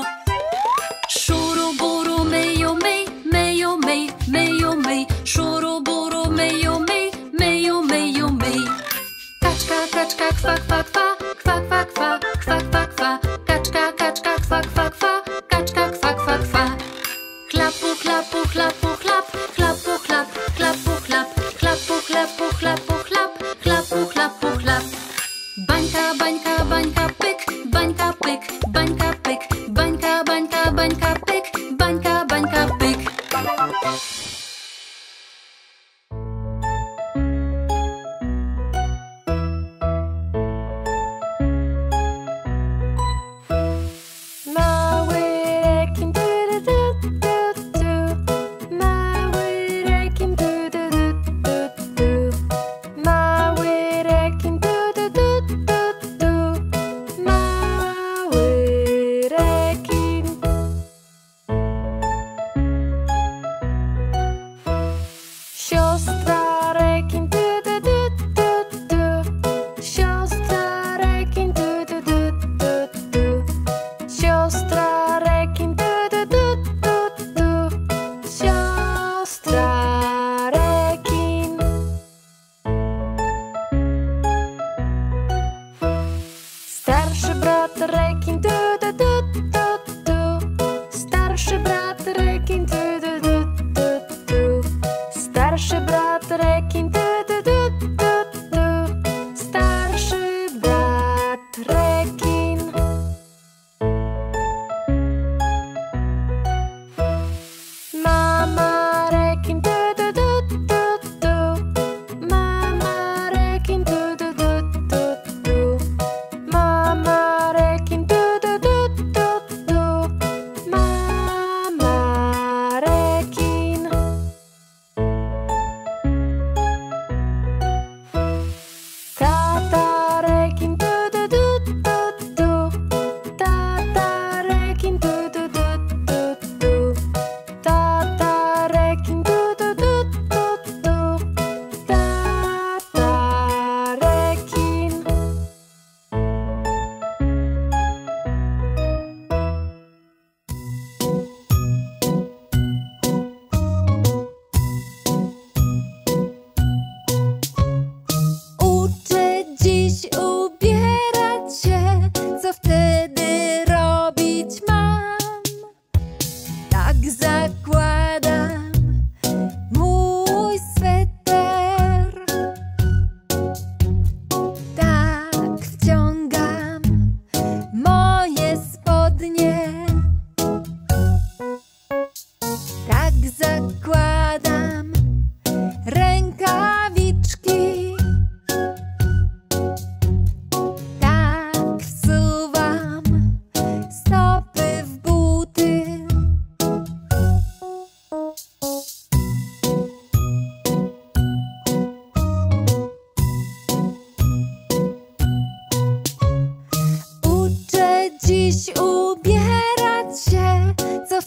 Szuru, buru, myju, myj, myju, myj, myju, myj, szuru, buru, myju, myj, myju, myju, myj. Kaczka, kaczka, kwa, kwa, kwa, kwa, kwa, kwa, kwa, kwa, kwa. Kaczka, kaczka, kwa, kwa, kwa, kaczka, kwa, kwa, kwa. Chlapu, chlapu, chlapu, chlap, chlapu, chlap, chlapu, chlap, chlapu, chlapu, chlapu, chlap, chlapu, chlapu, chlap. Bańka, bańka, bańka, pyk, bańka, pyk, bańka, pyk, bańka, bańka, bańka, pyk, bańka, bańka, pyk. Mały rekin, du, du, du, du, du.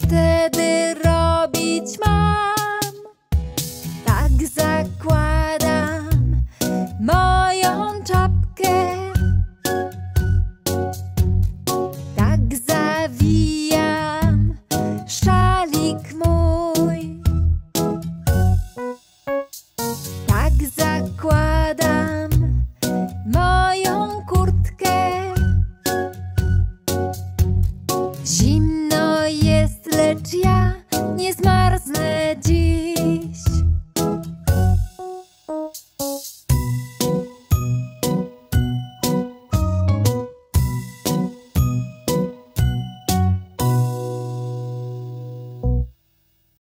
te